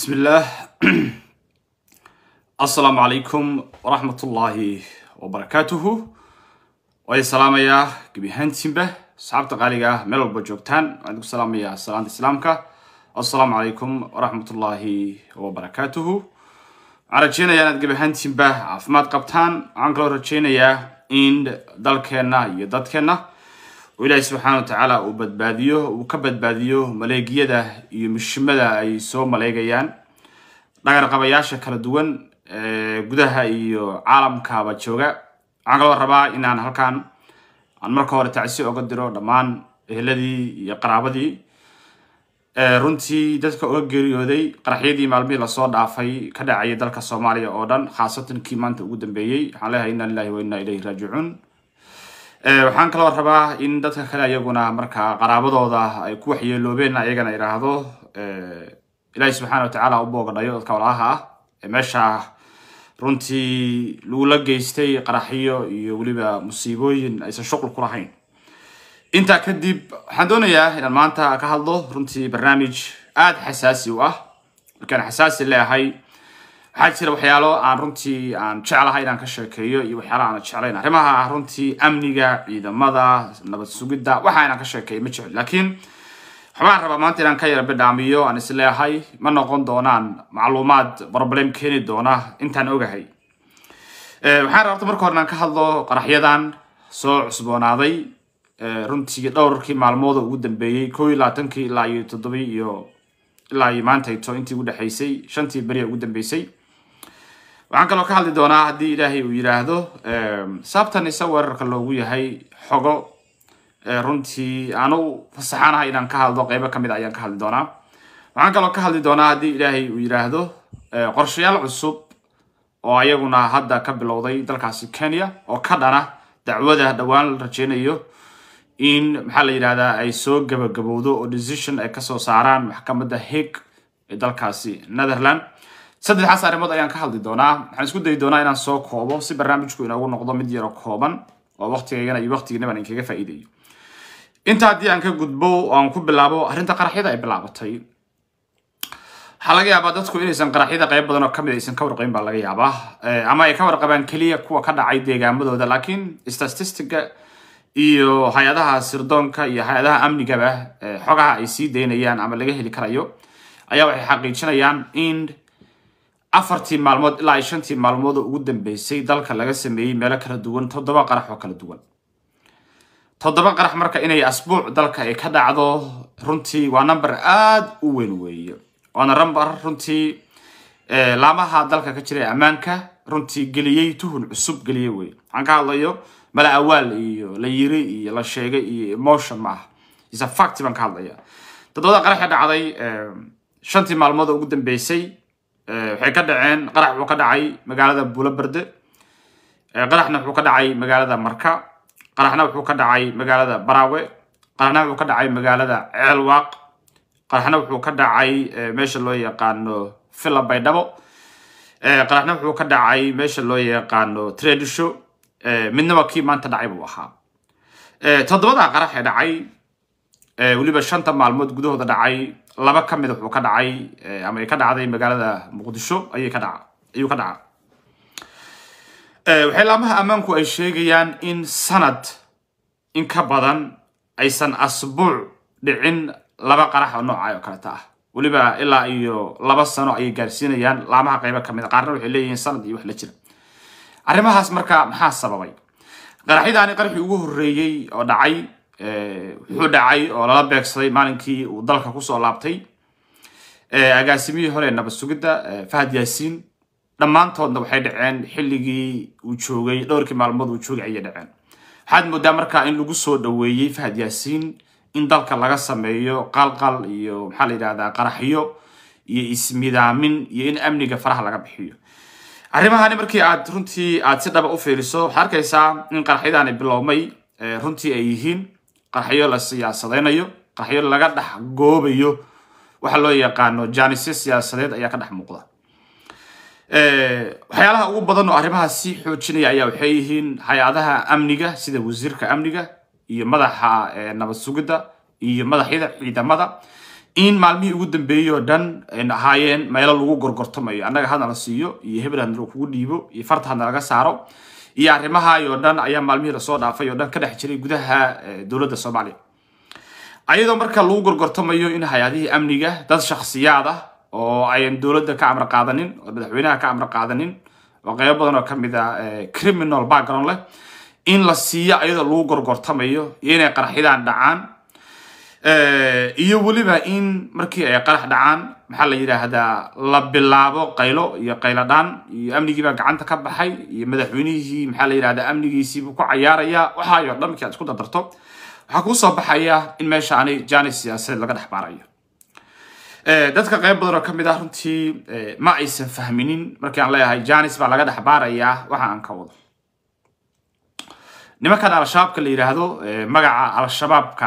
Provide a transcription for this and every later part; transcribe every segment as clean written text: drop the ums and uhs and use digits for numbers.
بسم الله السلام عليكم ورحمة الله وبركاته والسلام يا كبيهان تيمبه صحابة غالية ملو بجوكتان عندكم السلام يا سلام السلامك السلام عليكم ورحمة الله وبركاته عرجينا يا كبيهان تيمبه عفمات قبطان عنكلو رجينا يا إن دالكينا يدادكينا وإلهي سبحانه وتعالى وبدباديو وكبدباديو ملاقية يمشمدا أي سو ملاقيان نقدر قبياشة كلا دوان جودها إيو عالم كابا جوجا عنقل الربا إن أنا هالكان عن مركور تعسي أقدره دمان الذي يقربدي رنتي دتك أوجري ودي قرحيدي معلمي لصاد عفاي كذا عيد ذلك الصومالي أوردن خاصة كيمان تقدم بيجي عليها إن الله وإنا إليه راجعون waxaan kala rabaa in dadka kale ayaguna marka qaraabadooda ay ku waxyeeloobeen ayagana yiraahdo Ilaahay subhanahu wa ta'ala u booganayo dadka walaalaha meesha runtii lula geystay qaraxiyo iyo waliba musiibooyin aysan shaqo ku lahayn inta kadib waxaan doonayaa in maanta ka hadlo runtii barnaamij aad xasaasi u ah kan xasaasi leeyahay waxaa jira waxyaalo aan runtii aan jeclahay inaan ka sheekeeyo iyo waxyaalo aan jeclayn arrimaha runtii amniga ciidamada nabad sugidda waxa aan ka sheekeeyo ma jecel laakiin waxaan rabaa maanta inaan ka yara bidhaamiyo aan isleeyahay ma noqon doonaan macluumaad problem keeni doona intaan ogahay waxaan rabaa marka hore inaan ka hadlo qaraxyadan soo cusboonaaday runtii dhowrkii maalmood ugu dambeeyay 12 ilaa 7 iyo ilaa maanta intii ugu dhaxaysay 5 bari ugu dambeysay waxaan kaloo ka hadli doonaa hadii Ilaahay uu yiraahdo sababtan isa weerarka loogu yahay xogo runtii aanu fasaxanahay inaan ka hadlo qayb ka mid ah ayaan ka hadli doonaa waxaan kaloo ka hadli doonaa hadii Ilaahay uu yiraahdo qorshayaal cusub oo ayaguna hadda ka bilowday dalkaasi Kenya oo ka dhana dacwada dhawaan la rajeynayo in maxaa la yiraahdaa ay soo gabagabowdo oo decision ay ka soo saaraan maxkamadda Hague ee dalkaasi Netherlands saddex arrimood ayaan ka hadli doonaa waxaan isku day doonaa inaan soo koobo si barnaamijku inoogu noqdo mid yar oo kooban oo waqtigeena iyo waqtigeena aan kaga faa'iideeyo inta hadii aan ka gudbo oo aan ku bilaabo arrinta qaraxyada ay bilaabatay waxa laga yaabaa dadku inaysan qaraxyada qayb badan oo kamid aysan ka warqayn baa laga yaabaa ama ay ka warqabaan kaliya kuwa ka dhacay deegaamadooda laakiin statistics iyo hay'adaha sirdoonka iyo hay'adaha amniga xogaha ay sii deynayaan ama laga heli karayo ayaa waxay xaqiijinayaan in 4 maalmood ilaa 5 maalmood ugu dambeysay dalka laga sameeyay meel kala duwan 7 qarax oo kala duwan 7 qarax marka inay asbuuc dalka ay ka dhacdo runtii waa number aad u weyn weeye waana number runtii laamaha dalka ka jiray amaanka runtii galiyay tuhun cusub galiyay weeye aan ka hadlayo mala awaal iyo la yiri iyo la sheegay iyo emotion ma is a fact baan ka hadlaya dadwada qarax dhacday 5 maalmood ugu dambeysay waxay ka dhaceen qarax uu ka dhacay magaalada Buulaberde qaraxna wuxuu ka dhacay magaalada Marka qaraxna wuxuu ka dhacay magaalada Baraawe qaraxna wuxuu ka dhacay magaalada Ceelwaaq qaraxna wuxuu ka dhacay meesha loo yaqaano Villa Baydhabo qaraxna wuxuu ka dhacay meesha loo yaqaano Tradisho midna waa kii maanta dhacay buu ahaa 7 qarax ee dhacay waliba 5 maalmood gudahooda dhacay laba kamid wuxuu ka dhacay ama ay ka dhacday magaalada Muqdisho ayuu ka dhacay waxay laamaha amaanku ay sheegayaan in sanad in ka badan aysan asbuuc dhicin laba qarax oo nooc ah oo kala taa waliba ilaa iyo 2 sano ay gaarsiinayaan laamaha qayb kamid qaarna waxay leeyihiin sanad iyo wax la jira arrimahaas marka maxaa sababay qaraxidani qarxi ugu horeeyay oo dhacay wuxuu dhacay oo la beegsaday maalinkii uu dalka ku soo laabtay agaasimihii hore nabad sugidda Fahad Yaasiin dhamaantoodna waxay dhaceen xilligii uu joogay dhowrkii maalmood uu joogay ay dhaceen waxaad moodaa marka in lagu soo dhaweeyay Fahad Yaasiin in dalka laga sameeyo qalqal iyo maxaa la yiraahdaa qaraxiyo iyo ismidaamin iyo in amniga faraha laga bixiyo arrimahan markii aad runtii aad si dhab u fiiriso waxa arkaysaa in qaraxyadani bilowmay runtii ay yihiin qaraxyo la siyaasadeynayo qaraxyo laga dhax goobayo waxa loo yaqaano jaanisyo siyaasadeed ayaa ka dhax muuqda waxyaalaha ugu badan oo arrimahaas si xoojinaya ayaa waxay yihiin hay'adaha amniga sida wasiirka amniga iyo madaxa nabad sugidda iyo madaxyada ciidamada in maalmihii ugu dambeeyay oo dhan ay ahaayeen meelo lagu gorgortamayo annaga hadna la siiyo iyo hebland lagu dhiibo iyo farta hadna laga saaro iyo arrimaha oo dhan ayaa maalmihii la soo dhaafay oo dhan ka dhex jiray gudaha dawladda Soomaaliya ayadoo marka lagu gorgortamayo in hay'adaha amniga dad shakhsiyaad ah oo ay dawladda ka amar qaadanin oo madaxweynaha ka amar qaadanin oo qayb badan oo kamid ah criminal background leh in la siiyo ayadoo lagu gorgortamayo inay qarxidaan dhacaan iyo waliba in markii ay qarax dhacaan maxaa la yiraahdaa la bilaabo qaylo iyo qayladaan iyo amnigii baa gacanta ka baxay iyo madaxweynihii maxaa la yiraahdaa amnigiisii buu ku ciyaaraya waxa ay dhamkii isku dardarto waxa ku soo baxaya in meesha aanay jaanis siyaasadeed laga dhaxbaarayo dadka qayb badan oo kamid ah runtii ma aysan fahminin markii aan leeyahay jaanis baa laga dhaxbaaraya waxa aan ka wado nimankan al-shabaabka la yiraahdo magaca al-shabaabka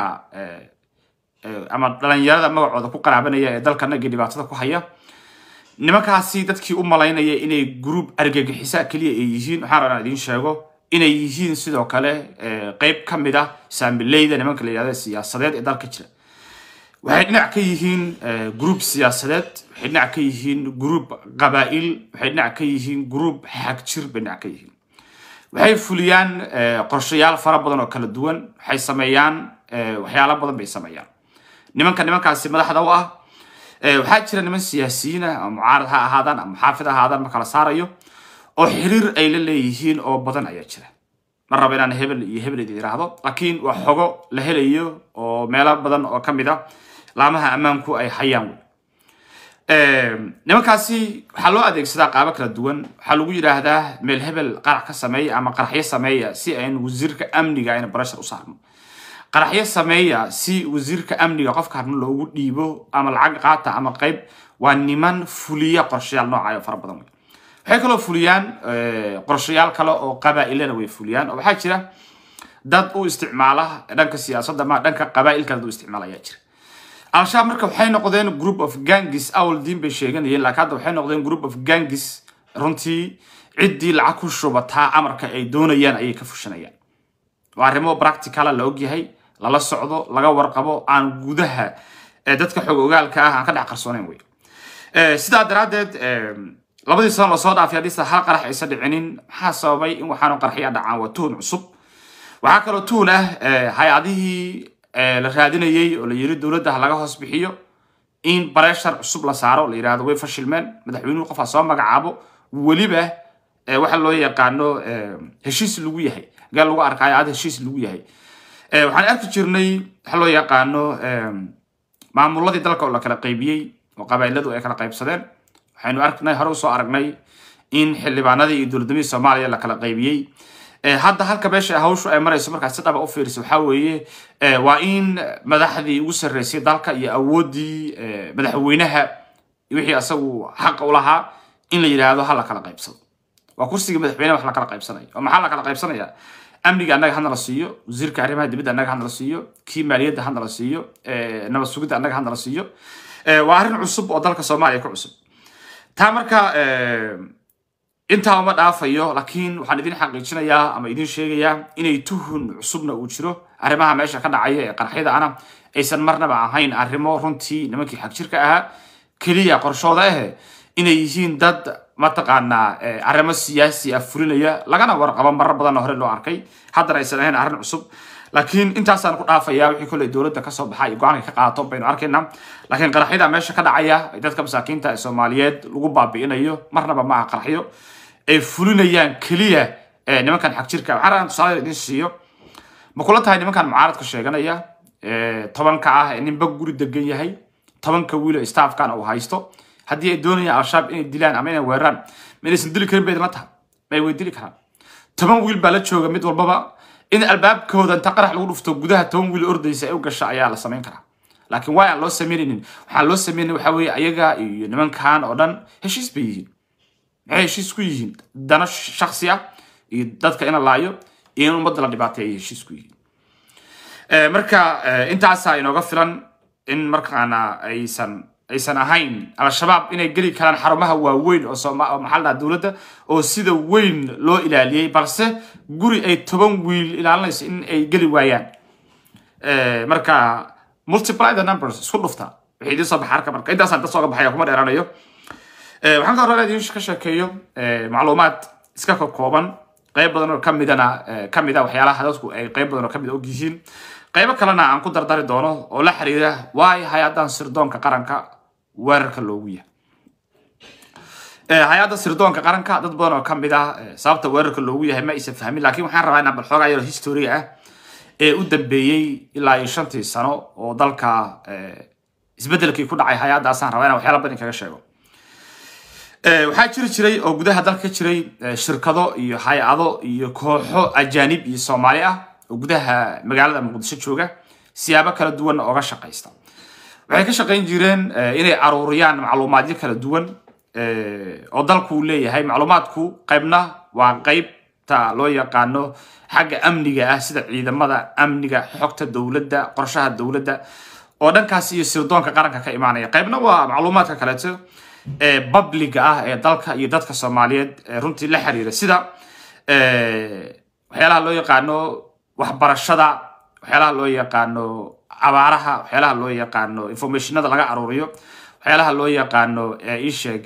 ama dhalinyarada magacooda ku qaraabanaya ee dalkana dhibaatada ku haya nimankaasi dadkii u malaynaya inay group argagixisa kaliya ay yihiin waxaan rabaa idin sheego inay yihiin sidoo kale qayb kamid ah saamileyda nimanka la yiraahdo siyaasadeed ee dalka jira waxay dhinac ka yihiin group siyaasadeed waxay dhinac ka yihiin group qabaa'il waxay dhinac ka yihiin group xagjir dhinac ka yihiin waxay fuliyaan qorshayaal fara badan oo kala duwan waxay sameeyaan waxyaalo badan bay sameeyaan nimankaasi madaxda u ah waxaa jira niman siyaasiyiin ah ama mucaarad ha ahaadaan ama xaafid ha ahaadaan ma kala saarayo oo xiriir ay la leeyihiin oo badan ayaa jira ma rabo inaan hebel iyo hebel yiraahdo laakiin waa xogo la helayo oo meelo badan oo kamid ah laamaha ammaanku ay hayaan nimankaasi waxa loo adeegsadaa qaab kala duwan waxa lagu yiraahdaa meel hebel qarax ka sameeya ama qaraxyo sameeya si ay wasiirka amniga ay barashar u saarno qaraxyo sameeya si wasiirka amniga qofka hadna loogu dhiibo ama lacag qaata ama qayb waa niman fuliya qorshayaal noocayo fara badan waxay kala fuliyaan qorshayaal kale oo qabaa'ilana way fuliyaan oo waxa jira dad u isticmaala dhanka siyaasadda ma dhanka qabaa'ilka u isticmaalaya jira al-shabaab marka waxay noqdeen group of gangs awal diin bay sheeganayeen laakiin hadda waxay noqdeen group of gangs runtii ciddii lacag ku shubataa amarka ay doonayaan ayay ka fushanayaan waa arrimo practical la og yahay lala socdo laga warqabo aan gudaha dadka xog ogaalka ah aan ka dhac qarsoonayn way sidaa daraadeed labadii sano la soo dhaafay hadii hal qarax aysan dhicinin maxaa sababay in waxaan qarxiya dhacaan waa tuhun cusub waxa kale oo tuhun ah hay'adihii la raadinayay oo la yiri dawladda laga hoos bixiyo in pressure cusub la saaro la yiraahdo way fashilmeen madaxweynuhu qof soo magacaabo waliba waxa loo yaqaano heshiis lagu yahay gal lagu arkayo aad heshiis lagu yahay waxaan arki jirnay waxa loo yaqaano maamuladii dalka oo la kala qaybiyay oo qabaa'iladu ay kala qaybsadeen waxaanu arknay hore u soo aragnay in xildhibaanadii iyo dowladnimada Soomaaliya la kala qaybiyay hadda halka beesha hawshu ay marayso markaas sidaba u fiirso waxa weeye waa in madaxdii ugu sareysay dalka iyo awoodii madaxweynaha wixii asagu xaq u lahaa in la yiraahdo hal kala qaybsado waa kursiga madaxweynaha wax la kala qaybsanayo oo maxaa la kala qaybsanaya amniga annaga hadna la siiyo wasiirka arrimaha dibadda annaga hadna la siiyo kii maaliyadda hadna la siiyo nabad sugidda annaga hadna la siiyo waa arrin cusub oo dalka Soomaaliya ka cusub taa marka inta ma dhaafayo laakiin waxaan idin xaqiijinayaa ama idin sheegayaa inay tuhun cusubna uu jiro arrimaha meesha ka dhacaya ee qarxida ana aysan marnaba ahayn arrimo runtii nimankii xaq jirka ahaa kaliya qorshooda inay yihiin dad ma taqaanaa arrimo siyaasi ah fulinaya lagana warqabo marar badan hore loo arkay haddana aysan ahayn arrin cusub laakiin intaasaan ku dhaafayaa wixii kale dawladda ka soo baxay go'aanka ka qaato baynu arkaynaa laakiin qarxida meesha ka dhacaya dadka masaakiinta ee Soomaaliyeed lagu baabi'inayo marnaba ma aha qarxiyo ay fulinayaan kaliya nimankan xaq jirka waxaan tusaale idin siiyo ma kula tahay nimankan mucaaradka sheeganaya 10ka ah ninba guri degan yahay 10ka wiil ee staffkan oo haysto haddii ay doonayaan al-shabaab inay dilaan ama inay weeraraan ma inaysan dili karin bay la tahay may way dili karaan 10 wiil baa la jooga mid walbaba in albaabkooda inta qarax lagu dhufto gudaha 10 wiil ordaysa ay u gasho ayaa la sameyn karaa laakiin waa aan loo sameeynin waxa loo sameeyay waxa weeye ayaga iyo nimankan oo dhan heshiis bay yihiin heshiis ku yihiin dana shakhsi ah iyo dadka in la laayo iyo in ummadda la dhibaateeyo heshiis ku yihiin marka intaas ay inooga filan in markaana aysan ahayn al-shabaab inay geli karaan xarumaha waaweyn oo Soomaaliya maxalada dawladda oo sida weyn loo ilaaliyay balse guri ay 10 wiil ilaalinayso in ay geli waayaan marka multiply the numbers isku dhufta wixii idin soo baxay arka marka intaas aan soo baxay kuma dheeraanayo waxaan ka rabaa idin ka sheekeeyo macluumaad iska kooban qayb badan oo kamida waxyaalaha dadku ay qayb badan oo kamid og yihiin qayb kalena aan ku dardari doono oo la xiriira waay hay'addan sirdoonka qaranka weerarka loogu yahay hay'adda sirdoonka qaranka dad badan oo kamida sababta weerarka loogu yahay ma isa fahmin laakiin waxaan rabaa inaan bal xoogaa yar history ah ee u dambeeyay ilaa 5 sano oo dalka isbedelkii ku dhacay hay'addaasaan rabaa inaan waxyaalo badan kaga sheego waxaa jiri jiray oo gudaha dalka jiray shirkado iyo hay'ado iyo kooxo ajaanib iyo Soomaali ah oo gudaha magaalada Muqdisho jooga siyaabo kala duwan oo ga shaqeysta waxay ka shaqeyn jireen inay aruuriyaan macluumaadyo kala duwan oo dalku leeyahay macluumaadku qaybna waa qaybta loo yaqaano xagga amniga ah sida ciidamada amniga xogta dawladda qorshaha dawladda oo dhankaas iyo sirdoonka qaranka ka imaanaya qaybna waa macluumaadka kale public ah ee dalka iyo dadka Soomaaliyeed runtii la xiriira sida waxyaalaha loo yaqaano waxbarashada waxyaalaha loo yaqaano abaaraha waxyaalaha loo yaqaano informationada laga aruuriyo waxyaalaha loo yaqaano isheeg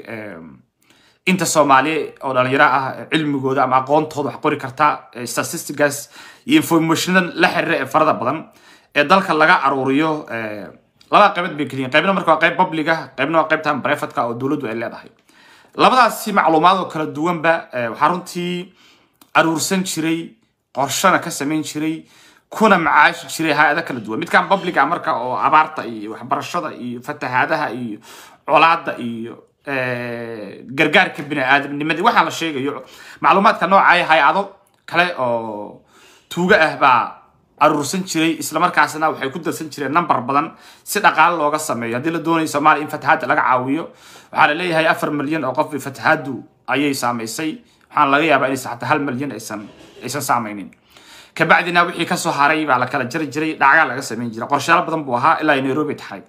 inta Soomaali oo dhalinyaro ah cilmigooda ama aqoontooda wax qori karta statistics iyo information la xiriira farada badan ee dalka laga aruuriyo laba qayb bay kaliya qaybna marka qayb public ah qaybna qayb tan private ka oo dawladdu ay leedahay labadaas si macluumaad oo kala duwan ba waxa runtii aruursan jiray qorshana ka sameyn jiray kuna macaash jiray hay'ado kala duwan mid kan public ah marka oo abaarta iyo waxbarashada iyo fatahaadaha iyo colaadda iyo gargaarka bini'aadamnimada waxa la sheegayo macluumaadka noocaay hay'ado kale oo tuuga ah ba aruursan jiray isla markaasna waxay ku dalsan jireen number badan si dhaqaale looga sameeyo hadii la doonayo Soomaali in fatahaad laga caawiyo waxa la leeyahay 4 milyan oo qof fatahaadu ayay saameysay waxaan laga yaabaa in saxta 1 milyan aysan saameynin ka bacdina wixii ka soo haray baa la kala jari jiray dhacaga laga sameyn jiray qorshayaal badan buu ahaa ilaa Nairobi tahay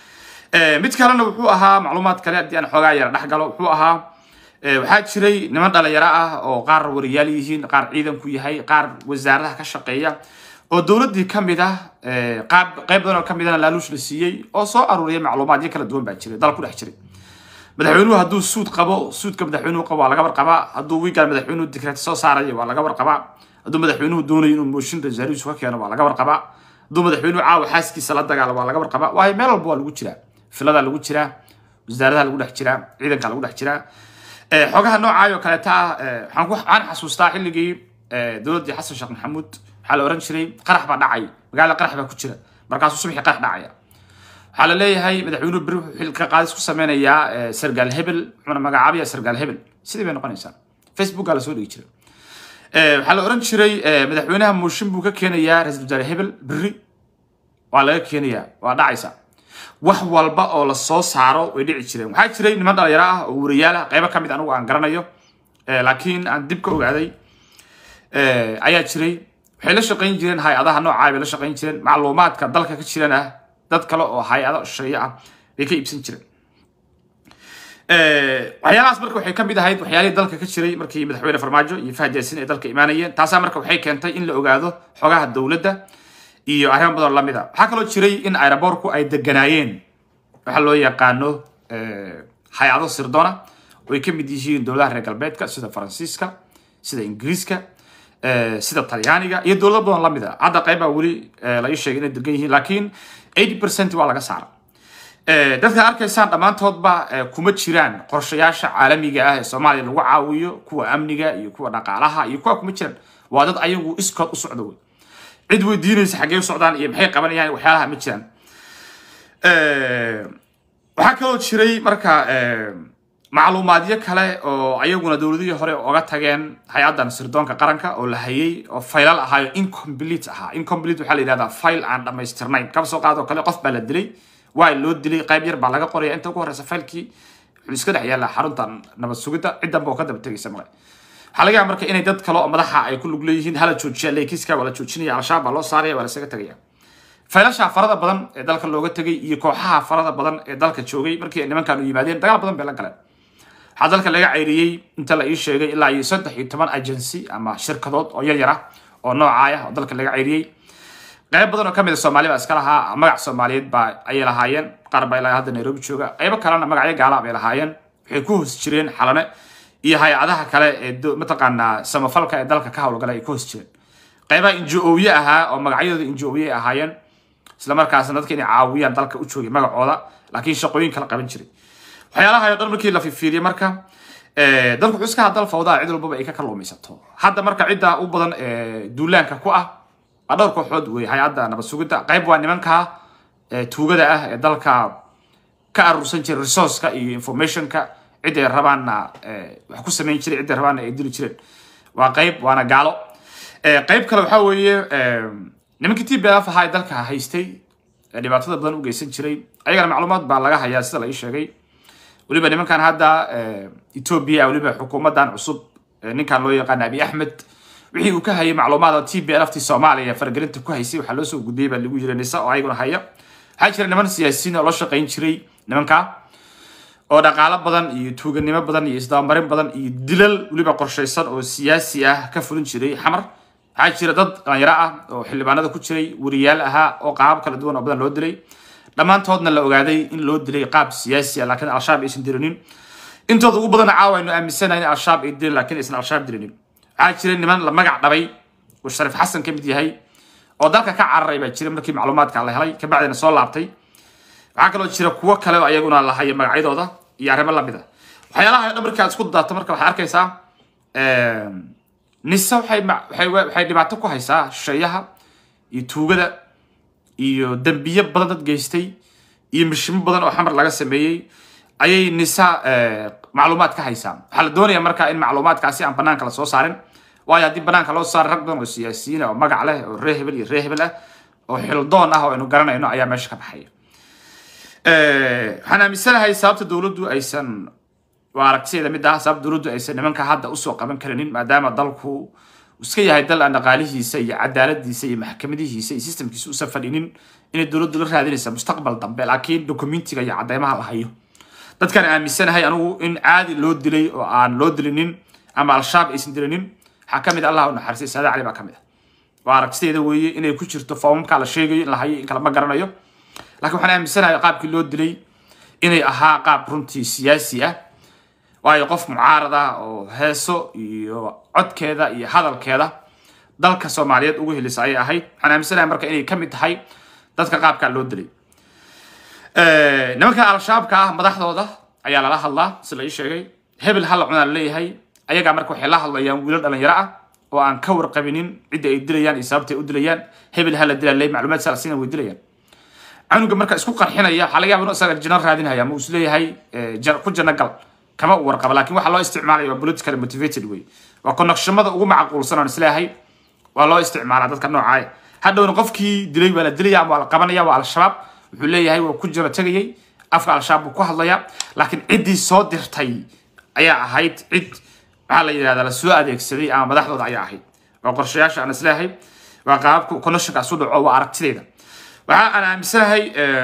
mid kalena wuxuu ahaa macluumaad kale hadii aan xoogaa yar dhaxgalo wuxuu ahaa waxaa jiray niman dhalinyaro ah oo qaar wariyaal yihiin qaar ciidan ku yahay qaar wasaaradaha ka shaqeeya oo dawladii kamid ah qayb badan oo kamid ah laaluush la siiyay oo soo aruuriyay macluumaadyo kala duwan baa jiray dalku dhex jiray madaxweynuhu hadduu suud qabo suudka madaxweynuhu qabo waa laga warqabaa hadduu wiigaan madaxweynuhu dekreet soo saarayo waa laga warqabaa hadduu madaxweynuhu doonayo inuu mooshin rasaariisu ka keeno waa laga warqabaa hadduu madaxweynuhu caawa xaaskiisa la dagaalo waa laga warqabaa waayo meel walba waa lagu jiraa filada lagu jiraa wasaaradaha lagu dhex jiraa ciidanka lagu dhex jiraa xogaha noocaayo kaleeta ah waxaan xasuustaa xilligii dawladii Xasan Sheekh Maxamuud waxaa la oran jiray qarax baa dhacay magaalada qarax baa ku jira markaasuu subaxii qarax dhacaya waxaa la leeyahay madaxweynuhu bari xilka qaadis ku sameynaya sargaal hebel wuxuuna magacaabaya sargaal hebel sidii bay noqonaysaa Facebook la soo dhigi jiray waxaa la oran jiray madaxweynaha mooshin buu ka keenayaa ra'iisul wasaare hebel bari waa laga keenayaa waa dhacaysa wax walba oo la soo saaro way dhici jireen waxaa jiray niman dhalinyaro ah oo wariyaal ah qayb kamid anigu aan garanayo laakiin aan dib ka ogaaday ayaa jiray waxay la shaqeyn jireen hay'adaha nooca ay la shaqeyn jireen macluumaadka dalka ka jirana dad kale oo hay'ado shaqeeya ah ay ka iibsan jireen waxyaalahaas marka waxay kamid ahayd waxyaalihii dalka ka jiray markii madaxweyne Farmaajo iyo Fahad Yaasin ay dalka imaanayeen taasa marka waxay keentay in la ogaado xogaha dawladda iyo arrimo badan la mid ah waxa kaloo jiray in aeroboorku ay deganaayeen waxa loo yaqaano hay'ado sirdoona oo ay kamid yihiin dawladaha reer galbeedka sida Faransiiska sida Ingiriiska sida Talyaaniga iyo dawlado badan la mid ah hadda qayba wali la ii sheegay inay degan yihiin laakiin 80% waa laga saaray dadka arkaysaan dhamaantoodba kuma jiraan qorshayaasha caalamiga ah ee Soomaaliya lagu caawiyo kuwa amniga iyo kuwa dhaqaalaha iyo kuwa kuma jiraan waa dad ayagu iskood u socdo cid weydiinaysa xagee u socdaan iyo maxay qabanayaan waxyaalaha ma jiraan waxa kaloo jiray marka macluumaadyo kale oo ayaguna dawladihii hore uga tageen hay'addan sirdoonka qaranka oo la hayay oo faylal ahaa incomplete waxa la yiraahdaa file aan dhamaystirnayn ka soo qaado kale qof baa la dilay waa loo dilay qayb yar baa laga qoraya inta ugu horeysa faylkii wuxuu iska dhex yaala xarunta nabad sugidda ciidan baa ka daba tagaysa marka waxa laga yaabaa marka inay dad kale oo madaxa ay ku lug leeyihiin hala joojiya leekiska wala joojinaya al-shabaab loo saaraya wala isaga tagaya faylasha farada badan ee dalka looga tagay iyo kooxaha farada badan ee dalka joogay markii ay nimankan u yimaadeen dagaal badan bay la galeen waxaa dalka laga ceyriyay inta la ii sheegay ilaa 13 agency ama shirkadood oo yar yar ah oo noocaaya oo dalka laga ceyriyay qayb badan oo kamid ah Soomaaliya baa iska lahaa magac Soomaaliyeed baa ay lahaayeen qaar baa ilaa hadda Nairobi jooga qayb kalena magacyo gaala bay lahaayeen waxay ku hoos jireen xalane iyo hay'adaha kale ee mataqaana samafalka ee dalka ka hawlgalay ku hoos jireen qaybaha NGO-ye ahaa oo magacyadooda NGO-ye ahaayeen isla markaasna dadka inay caawiyaan dalka u joogay magacooda laakiin shaqooyin kala qaban jiray waxyaalaha ay dhan markii la fiiriyo marka dalku xuska hadal fawdaa cid walba ay ka kalluumaysato hadda marka cidda u badan duulaanka ku ah dhowr kooxood way hay'adda nabad sugidda qayb waa nimanka tuugada ah ee dalka ka arursan jiray resource-ka iyo information-ka cid ay rabaana wax ku sameyn jiray cid ay rabaana ay dili jireen waa qayb waana gaalo qayb kale waxa weeye nimankii TPLF ahaa dalka haystay dhibaatada badan u geysan jiray ayagana macluumaad baa laga hayaa sida la sheegay waliba nimankan hadda Ethiopia waliba xukuumadan cusub ninkan loo yaqaan Abiy Ahmed wixii uu ka hayay macluumaadka TPLF Soomaaliya fargelinta ku haysay waxa loo soo gudbiyay baa lagu jiray oo ayaguna haya waxa jira niman siyaasiyiin oo la shaqeyn jiray nimanka oo dhaqaale badan iyo tuuganimo badan iyo isdabamarin badan iyo dilal waliba qorsheysan oo siyaasi ah ka fulin jiray xamar waxa jira dad dhalinyaro ah oo xildhibaanada ku jiray wariyaal ahaa oo qaab kala duwan oo badan loo dilay dhamaantoodna la ogaaday in loo dilay qaab siyaasi ah laakiin al-shabaab aysan dirinin intooda ugu badan caawayno aaminsanayn in al-shabaab ay dilin laakiin aysan al-shabaab dirinin waxa jira niman la magac dhabay oo Sharif Xasan ka mid yahay oo dalka ka cararay baa jira markii macluumaadka la helay ka bacdina soo laabtay waxa kale oo jira kuwa kale oo ayaguna la hayay magacyadooda iyo arrimo la mid ah waxyaalaha dhan markaad isku daato marka waxa arkaysaa nisa waxay dhibaato ku haysaa shayaha iyo tuugada iyo dambiye badan dad geystay iyo mishimo badan oo xamar laga sameeyay ayay nisa macluumaad ka haysaa waxa la doonayaa marka in macluumaadkaasi aan banaanka la soo saarin waayo hadii banaanka loo saaro rag badan oo siyaasiyiin oo magac leh oo reehbel iyo reehbel ah oo xildoon ah oo aynu garanayno ayaa meesha ka baxaya waxaan aaminsanahay sababta dowladdu aysan waa aragtida mid ah sabab dowladdu aysan nimanka hadda u soo qaban karin maadaama dalku iska yahay dal aan dhaqaalihiisa iyo cadaaladiisa iyo maxkamadihiisa iyo systemkiisa u safadinin inay dowladdu la raadinayso mustaqbal dambe laakiin dokumentiga iyo cadeymaha la hayo dadkan aaminsanahay anigu in caadi loo dilay oo aan loo dilinin ama al-shabaab aysan dilinin waxa kamid Allah u naxariistay Saada Cali baa kamid waa aragtida weeye inay ku jirto foomka la sheegayo in la hayo in kala ma garanayo laakiin waxaan aaminsanahay qaabkii loo dilay inay ahaa qaab runtii siyaasi ah waayo qof mucaarada oo heeso iyo codkeeda iyo hadalkeeda dalka Soomaaliyeed ugu helisay ay ahayd waxaan aaminsanahay marka inay kamid tahay dadka qaabka loo dilay nimanka al-shabaabka ah madaxdooda ayaa la hadlaa sida ay sheegay hebel hal cunaan leeyahay ayaga marka waxay la hadlayaan wiilal dhalinyaro ah oo aan ka warqabinin cid ay dilayaan iyo sababta ay u dilayaan hebel hal dilay macluumaad saarsiina way dilayaan anuga marka isku qarxinaya waxa laga yaabaa inuu isaga jinar raadinaya ma uu leeyahay ku janagal kama warqaba laakiin waxa loo isticmaalay waa politically motivated way waa connectionada ugu macquulsan oo islaahay waa loo isticmaalaa dadka noocaay hadhowna qofkii dilay waa la dilaya ama la qabanaya waa al-shabaab wuxuu leeyahay waa ku jira tagayay afka al-shabaab ku hadlaya laakiin cidii soo dirtay ayaa ahayd cid waxa la yiraahdaa la soo adeegsaday ama madaxdooda ayaa ahayd waa qorshayaasha aan islaahay waa qaabka connectionka soo dhaco waa aragtideeda waxa aan aaminsanahay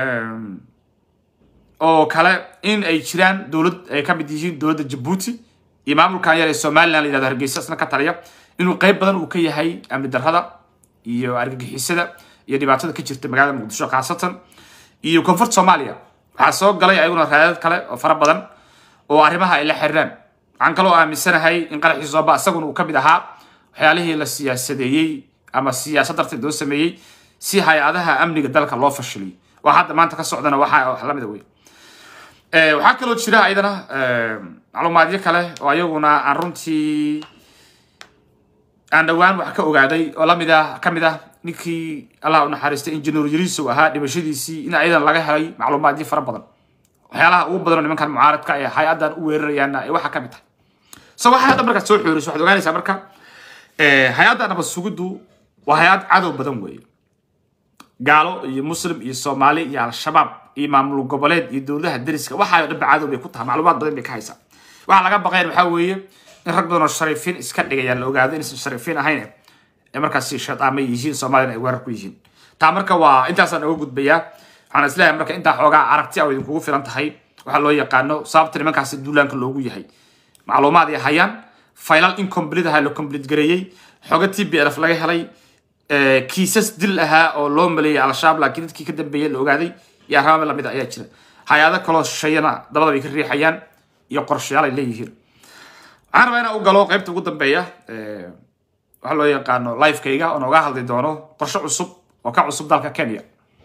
oo kale in ay jiraan dawlad ay ka mid yihiin dawladda Djibouti iyo maamulkan yar ee Soomaaliland ila Hargeysa ka taliya inuu qayb badan uu ka yahay amni darrada iyo argagixisada iyo dhibaatada ka jirta magaalada Muqdisho khaasatan iyo koonfurta Soomaaliya waxa soo galay ayaguna raadad kale oo fara badan oo arrimaha ay la xiriiraan aan kale oo aaminsanahay in qaraxiisa soo baasaguna uu ka mid ahaa waxyaalihii la siyaasadeeyay ama siyaasad darteed loo sameeyay si hay'adaha amniga dalka loo fashiliyo waxa hadda maanta ka socdana waxa la mid ah waxa kale oo jira ayadana macluumaadyo kale oo ayaguna aan runtii aan dhawaan wax ka ogaaday oo la mid ah kamid ah ninkii Allah u naxariistay injineer Yariiso ahaa dhimashadiisii in ayadan laga helay macluumaadyo fara badan waxyaalaha ugu badan nimankan mucaaradka ee hay'adan u weerarayaan waxa ka mid ah soo waxa hadda marka soo xiriirso waxaad ogaanaysaa marka hay'adan nabad sugiddu waa hay'ad cadow badan weeye gaalo iyo muslim iyo Soomaali iyo al-shabaab iyo maamul goboleed iyo dawladaha dariska waxa ay dhab cadow bay ku tahay macluumaad badan bay ka haysaa waxa laga baqay waxa weeye in rag badan oo sharifiin iska dhigayaan la ogaado in sharifiin ahayn ee markaas si shaqaamay yihiin Soomaaliya ay weerar ku yihiin taa marka waa intaas aan ugu gudbayaa waxaan islaahay marka inta xoogaa aragti ah idin kugu filan tahay waxa loo yaqaano sababta nimankaas duulaanka loogu yahay macluumaad ay hayaan faylal incomplete ah la complete gareeyay xoga TPLF laga helay kiisas dil ahaa oo loo maleeyay al-shabaab laakiin dadkii ka dambeeyay la ogaaday iyo arrimo la mid ah ayaa jira hay'ado kale shayana dabada ay ka riixayaan iyo qorshayaal ay leeyihiin waxaan rabaa inaan u galo qaybta ugu dambeeya waxa loo yaqaano live-kayga oo nooga hadli doono qorshe cusub oo ka cusub dalka Kenya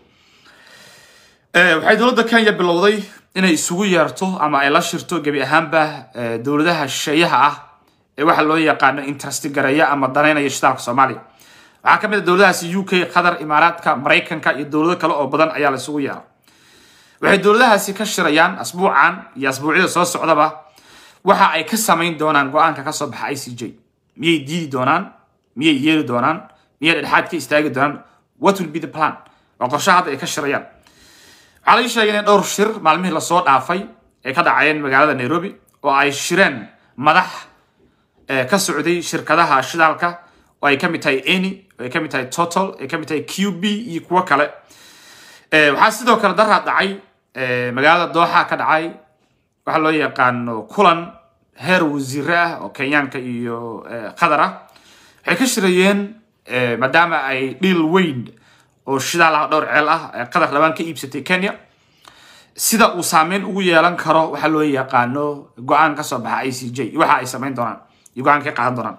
waxay dowladda Kenya bilowday inay isugu yeerto ama ay la shirto gabi ahaanba dowladaha shisheeyaha ah ee waxa loo yaqaano interest gareeya ama daneynaya shidaalka Soomaaliya waxaa ka mid ah dowladahaasi UK Qatar Imaaraadka Mareykanka iyo dowlado kale oo badan ayaa la isugu yeeray waxay dowladahaasi ka shirayaan asbuucan iyo asbuucyada soo socdaba waxa ay ka sameyn doonaan go'aanka ka soo baxa ICJ miyay diidi doonaan miyay yeeli doonaan miyay dhexaad ka istaagi doonaan what will be the plan waa qorshaha hadda ay ka shirayaan waxaa la sheegay in dhowr shir maalmihii la soo dhaafay ay ka dhacayeen magaalada Nairobi oo ay shireen madax ka socday shirkadaha shidaalka oo ay ka mid tahay Eni oo ay ka mid tahay Total ay ka mid tahay QB iyo kuwa kale waxaa sidoo kale daraad dhacay magaalada Doha ka dhacay waxa loo yaqaano kulan heer wasiir ah oo Kenyaanka iyo Qatar ah waxay ka shirayeen maadaama ay deal weyn oo shidaal dhowr ceel ah Qatar labaan ka iibsatay Kenya sida uu saameyn ugu yeelan karo waxa loo yaqaano go'aan ka soo baxa ICJ waxa ay sameyn doonaan iyo go'aan ka qaadan doonaan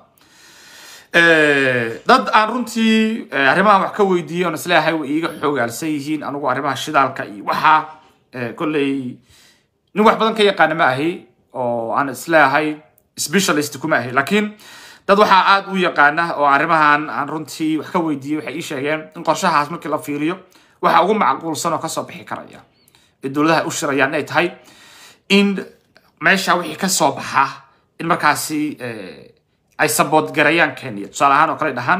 dad aan runtii arrimaha wax ka weydiiyay oo isleeyahay way iiga xoogaalsan yihiin anigu arrimaha shidaalka iyo waxa kulay nin wax badan ka yaqaan ma ahi oo aan isleeyahay specialist kuma ahi laakiin dad waxa aad u yaqaana oo arrimahan aan runtii wax ka weydiiyay waxay ii sheegeen in qorshahaas markii la fiiriyo waxa ugu macquulsan oo ka soo bixi karaya dowladaha u shirayaan ay tahay in meesha wixii ka soo baxa in markaasi ay support garayaan Kenya tusaale ahaan oo kale dhahan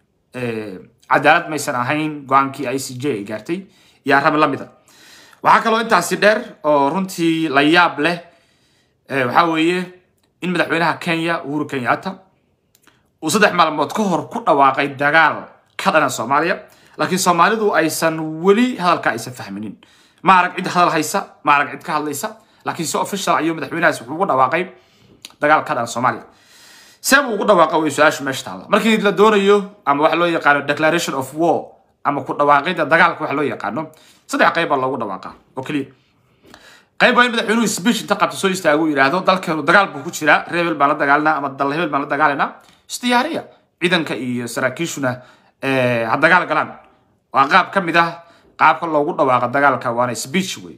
cadaalad maysan ahayn go'aankii ICJ ay gaartay iyo arrimo la mid ah waxa kale oo intaasi dheer oo runtii la yaab leh waxa weeye in madaxweynaha Kenya Uhuru Kenyatta uu 3 maalmood ka hor ku dhawaaqay dagaal ka dhana Soomaaliya laakiin Soomaalidu aysan wali hadalka aysan fahminin ma arag cid hadal haysa ma arag cid ka hadlaysa laakiin si official ayuu madaxweynahaas wuxuu ugu dhawaaqay dagaal ka dhana Soomaaliya sabab ugu dhawaaqay way su'aashu meesha taala markii la doonayo ama waxa loo yaqaano declaration of war ama ku dhawaaqida dagaalka waxa loo yaqaano 3 qayb loogu dhawaaqa oo kaliya qayb waa in madaxweynuhu speech inta qabto soo istaago yiraahdo dalkeenu dagaal buu ku jira rebel baan la dagaalnaa ama dal hebel baan la dagaalanaa istiyaariya ciidanka iyo saraakiishuna ha dagaal galaan waa qaab ka mid ah qaabka loogu dhawaaqa dagaalka waana speech way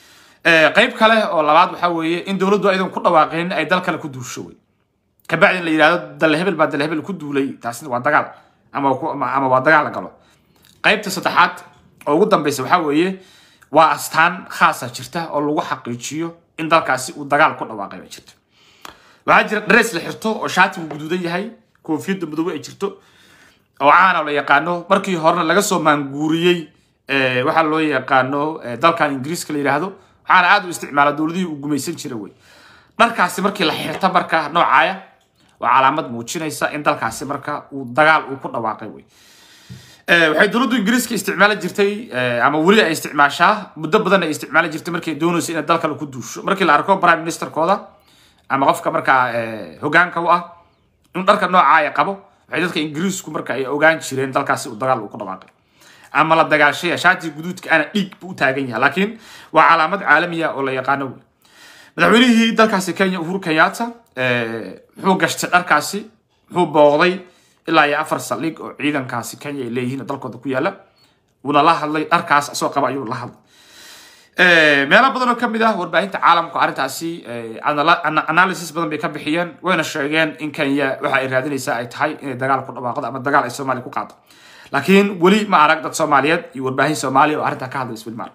qayb kale oo labaad waxa weeye in dawladdu aydan ku dhawaaqeen ay dal kale ku duusho way ka bacdin la yiraahdo dal hebel baa dal hebel ku duulay taasina waa dagaal ama waa dagaal galo qaybta saddexaad oo ugu dambaysa waxa weeye waa astaan khaas ah jirta oo lagu xaqiijiyo in dalkaasi uu dagaal ku dhawaaqay jirto waxa jira dress la xirto oo shaati uu guduudan yahay koofiyada madow ay jirto oo caan la yaqaano markii horena laga soo maanguuriyay waxa loo yaqaano dalkan Ingiriiska la yiraahdo waxaana aad u isticmaala dawladii uu gumaysan jiray way markaasi markii la xirta marka noocaaya waa calaamad muujinaysa in dalkaasi marka uu dagaal uu ku dhawaaqay way waxay dawladdu Ingiriiska isticmaali jirtay ama wali ay isticmaashaa muddo badan ay isticmaali jirtay markii doonayso in dalka ku duusho markii la arko prime minister kooda ama qofka marka hogaanka u ah in dharka noocaaya qabo waxay dadka Ingiriisku marka ay ogaan jireen dalkaasi uu dagaal ku dhawaaqay ama la dagaashay shaati guduudka ana dhig buu taagan yahay laakiin waa calaamad caalami ah oo la yaqaano madaxweynihii dalkaasi Kenya Uhuru Kenyatta wuxuu gashtay dharkaasi wuxuu booqday ilaa 4 saldhig oo ciidankaasi Kenya ay leeyihiin dalkooda ku yaala wuna la hadlay dharkaas soo qaba ayuu la hadlay meelo badan oo kamid ah warbaahinta caalamka arintaasi analysis badan bay ka bixiyeen wayna sheegeen in Kenya waxa ay raadinaysaa ay tahay in dagaal ku dhawaaqdo ama dagaal ay Soomaaliya ku qaado laakiin wali ma arag dad Soomaaliyeed iyo warbaahin Soomaaliya oo arinta ka hadlayso wali ma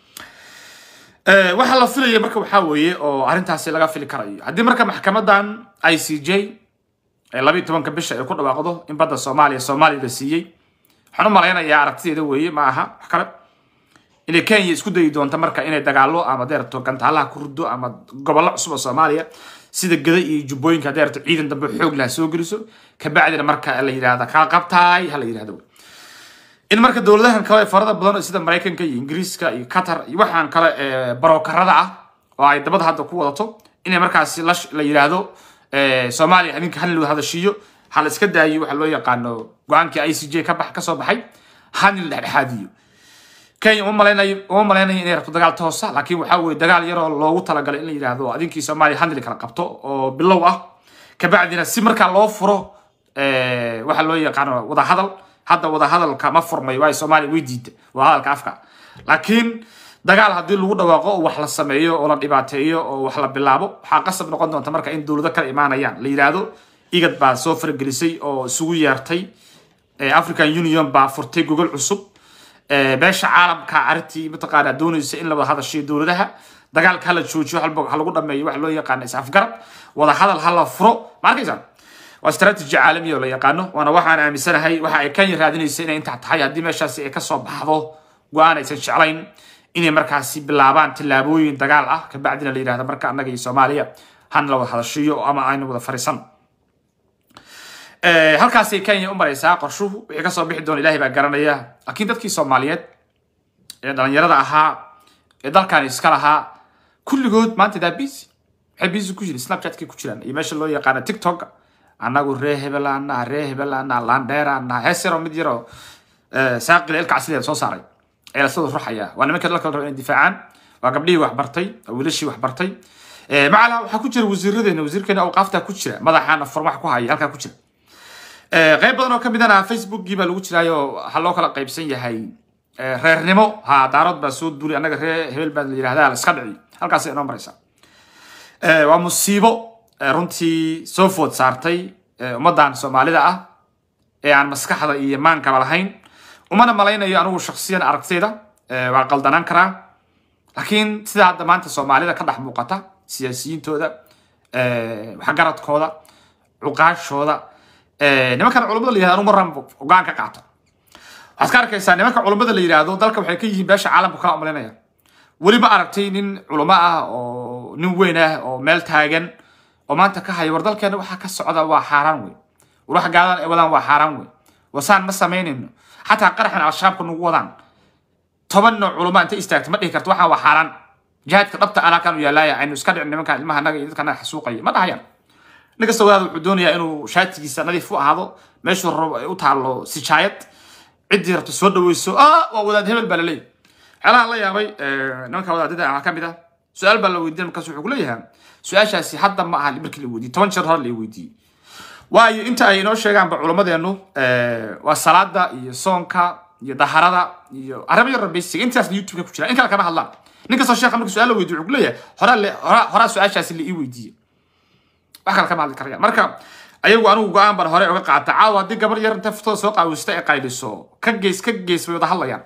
waxa la filayay marka waxa weeye oo arintaasi laga fili karayo hadii marka maxkamadan ICJ ay 12 bisha ay ku dhawaaqdo in badda Soomaaliya la siiyay waxaan u maleynayaa aragtideeda weeye ma aha wax kale in Kenya isku dayi doonto marka inay dagaalo ama deerto gantaalaha ku rudo ama gobollo cusub oo Soomaaliya sida Gada iyo Jubbooyinka deerto ciidan dambe xoog la soo geliso ka bacdina marka la yiraahdo ka qabtaay hal yiraahdo in marka dawladahan kale farada badan sida Mareykanka iyo Ingiriiska iyo Qatar iyo waxaan kale barokarada ah oo ay dabada hadda ku wadato in markaas la yiraahdo Soomaaliya ninka hal loo hadashiyo hal iska daayo waxa loo yaqaano go'aankii ICJ ka soo baxay hanil dhexdhexaadiyo Kenya uma malaynayo inay rabto dagaal toos ah laakiin waxa weey dagaal yar oo loogu talagalay in la yiraahdo adinkii Soomaaliya handil kala qabto oo bilow ah ka bacdina si marka loo furo waxa loo yaqaano wada hadalka ma furmay way Soomaaliya way diiday waa hadalka afka laakiin dagaal hadii lagu dhawaaqo wax la sameeyo oo la dhibaateeyo oo wax la bilaabo waxa qasab noqon doonta marka in dawladda kala imaanayaan la yiraahdo igad baa soo fargelisay oo isugu yeertay African Union baa furtay Google cusub beesha caalamka arti mataqaana doonaysa in la wada hadasho dawladaha dagaalka la joojiyo waxa lagu dhameeyo wax loo yaqaan is afgarab wada hadal hala furo markaysan waa strategy caalami oo la yaqaano wana waxaan aaminsanahay waxa ay Kenya raadinaysa inay inta tahay hadii meeshaas ay ka soo baxdo go'aan aysan jeclayn inay markaasi bilaabaan tilaabooyin dagaal ah ka bacdina la yiraahdo marka annaga iyo Soomaaliya han la wada hadashiyo ama aynu wada fariisan halkaas ay Kenya u maraysaa qorshuhu wixii ka soo bixi doon Ilaahay baa garanaya laakiin dadkii Soomaaliyeed ee dhalinyarada ahaa ee dalkan iska lahaa kulligood maanta daabis xabiis ku jira Snapchat-kii ku jiraan iyo meesha loo yaqaan TikTok anagu reehebelana landeerana heesero mid yaro saaqil ilka casliyeed soo saaray ee soo ruxaya waa nimanka dalka rabo in difaacaan waa gabdhihii wax bartay wiilashii wax bartay macala waxa ku jira wasiirkeena awqaafta ku jira madaxana farmax ku haya halka ku jira qayb badan oo ka midana Facebook-gii baa lagu jiraayo waxa loo kala qaybsan yahay reernimo daarad baa soo duulay anaga hebel baa la yiraahdaa la iska dhici halkaas ay noo maraysaa waa musiibo runtii soo food saartay ummadan Soomaalida ah ee aan maskaxda iyo maanka lahayn umana malaynayo anigu shakhsiyan aragtayda waa qaldanaan karaa laakiin sida hadda maanta Soomaalida ka dhex muuqata siyaasiyiintooda waxa garadkooda uqaashooda nimankan culimada la yiraahdo maran go'aan ka qaato waxaad ka arkaysaa nimanka culimada la yiraahdo dalka waxay ka yihiin beesha caalamka ka amalanaya wali ma aragtay nin culimo ah oo nin weyn ah oo meel taagan oo maanta ka hayo war dalkeena waxa ka socda waa xaraan weey waxa gaadan ay wadaan waa xaraan weey wasaan ma sameynayno hatta qaraxan al-shabaab ku wadaan toban culimo inta istaagtay ma dhihi karto waxa waa xaraan jihadka dhabta ana kan yaalaya aynu iska dhicin nimanka ilmaha naga iyo dadka xasuuqay ma dhahayaan ninka soo wadaad wuxuu doonayaa inuu shaatigiisa nadiif u ahaado meeshu rabo ay u taalo si jaayad cidii rabto soo dhaweyso waa wadaad hebel baa la leeyahay xalaha la yaabay nimanka wadaadada ka mid ah su'aal baa la weydiin markaas wuxuu ku leeyahay su'aashaasi hadda ma aha markii la weydiiyay 10 jeer hor la weydiiyay waayo inta ay inoo sheegaan ba culimadeenu waa salaada iyo soonka iyo daharada iyo arabiga rabbiisiga intaas YouTube-ka ku jira in kala kama hadlaan ninka soo sheekha markuu su'aal la weydiiyo wuxuu ku leeyahay hora su'aashaasi la ii weydiiyay wax kala kama hadli karaya marka ayagu anigu go'aan baan hore uga qaatay caawa hadii gabar yar inta foto soo qaawistay ay qayliso ka gees way wada hadlayaan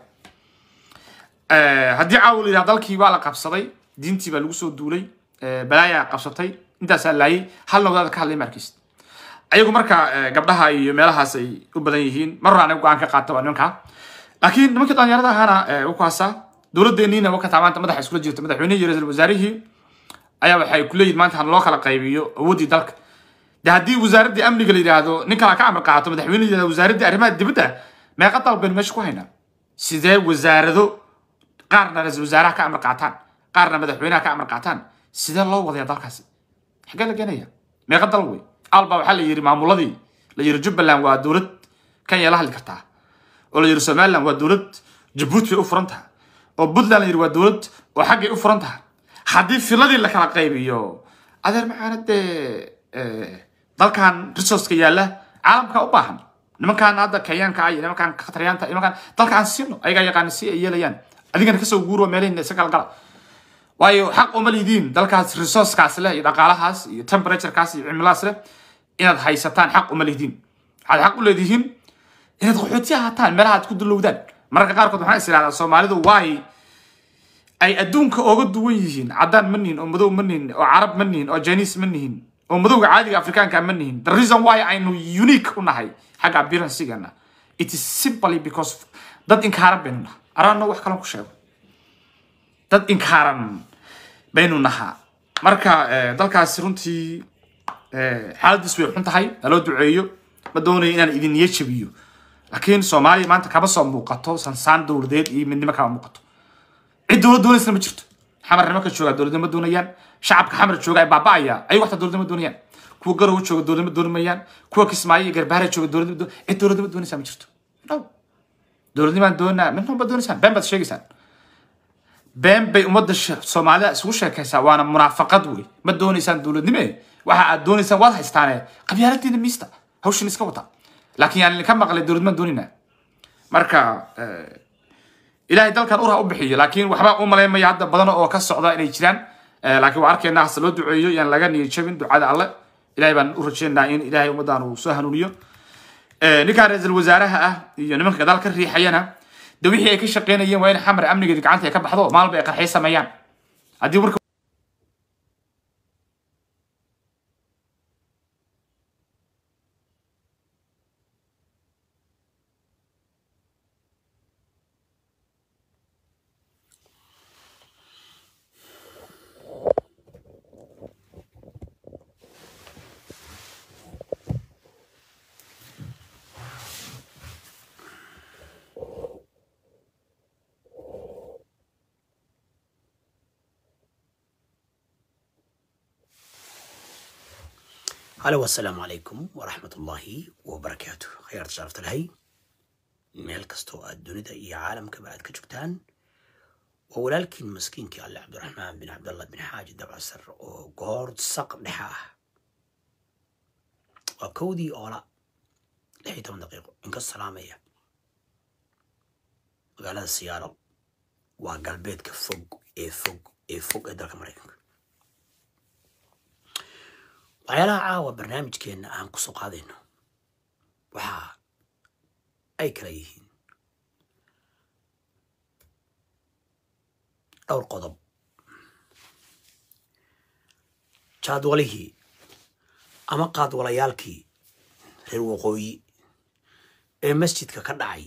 hadii caawa la yiraahdo dalkii waa la qabsaday diintii baa lagu soo duulay balaaya qabsatay intaas laayay hal nabad ka hadlay markiis ayagu marka gabdhaha iyo meelahaas ay u badan yihiin marna anigu go'aan ka qaatay nimanka laakiin nimanka dhalinyarada ahana u kaasa dawladdeeniina waqti maanta madax isku jirto madaxweynaha iyo ra'iisul wasaarihii ayaa waxay ku leeyihiin maanta loo kala qaybiyo awoodii dalka hadii wasaaradda amniga la yiraahdo ninka ka amar qaato madaxweynaha wasaaradda arrimaha dibadda meeqa dalban meesha ku hayna sidee wasaarado qaarna ra'iisul wasaaraha ka amar qaataan qaarna madaxweynaha ka amar qaataan sidee loo wadayaa dalkaasi xagee la geenaya meeqa dal way alba waxa la yiri maamuladii la yiri Jubbaland waa dawlad Kenya la hadli kartaa oo la yiri Somaliland waa dawlad Djibouti u furantaa oo Puntland la yiri waa dawlad oo xagee u furantaa hadii filadii la kala qaybiyo adeer macaanade dalkan resource-ka yaala caalamka u baahan nimankan hadda Kenyaanka ay nimankan Qatariyanta nimankan dalkan sino ayaga yaqaan si ay yeelayaan adigana ka soo guuro meelaha iska kala gala waayo xaq uma leedin dalkaas resource-kaas leh iyo dhaqaalahaas iyo temperature-kaas iyo cimiladaas leh inaad haysataan xaq uma leedin waxaad xaq u leedihiin inaad qaxootiga haataan meelaha aad ku dulowdaan marka qaarkood waxaan isiraahdaa Soomaalidu waay ay adduunka uga duwan yihiin cadaan maniin oo madow maniin oo carab maniin oo Chinese maniin oo madowga caadiga Afrikaanka maniin the reason why I know unique u nahay xaga appearance-gana it is simply because dad inkaaran baynu arana wax kale ku sheego dad inkaaran baynu naha marka dalkaas runtii xaaladdiis way xun tahay loo duceeyo ma doonayo inaan idin yeeshibiyo laakiin Soomaaliya maanta kaba soo muuqato sansaan dawladeed iyo midnimo kaba muuqato cid dawlad doonaysa ma jirto xamarnimo ka jooga dawladnimo doonayaan shacabka xamar jooga ay baabaaya ay wax dawladnimo doonayaan kuwa garow jooga dowladnimo doonmayaan kuwa kismaayo garbaare jooga dowladnimo dowladnimo doonaysaa ma jirto dowladnimo doonaa min walba doonaysaan been baad sheegaysaan been bay ummadda Soomaalida isugu sheekaysaa waana munaafaqad wey ma doonaysaan dowladnimo waxa aad doonaysaan waad haystaane qabyaaladiina miista hawshin iska wata laakiin yani ka maqlay dowladnimo doonina marka ilaahay dalkan ura u bixiyo laakiin waxba u maleemaya hadda badan oo ka socda inay jiraan laakiin waa arkaynaa hase loo duceeyo yaan laga niyad jabin ducada alle ilaahay baan u rajaynaynaa in ilaahay ummadaan uu soo hanuuniyo ninkaan ra'iisul wasaaraha ah iyo nimanka gadaal ka riixayana de wixii ay ka shaqeynayeen waa in xamar amnigeeda gacanta ay ka baxdo maalba ay qarxay sameeyaan haddii warka هلا والسلام عليكم ورحمة الله وبركاته خيار تشرفت الهي ميل كستو الدنيا إي عالم كبعد كجوكتان ولكن مسكين كي عبد الرحمن بن عبد الله بن حاج دبع السر وقورد سق نحاه وكودي أولا لحي 8 دقيقة إنك السلامية قال هذا السيارة وقال بيتك فوق فوق إدراك مريكك waxyaalaha caawa barnaamijkeena aan ku soo qaadayno waxa ay kala yihiin dhowr qodob jadwalihii ama qaadwalayaalkii reer waqooyi ee masjidka ka dhacay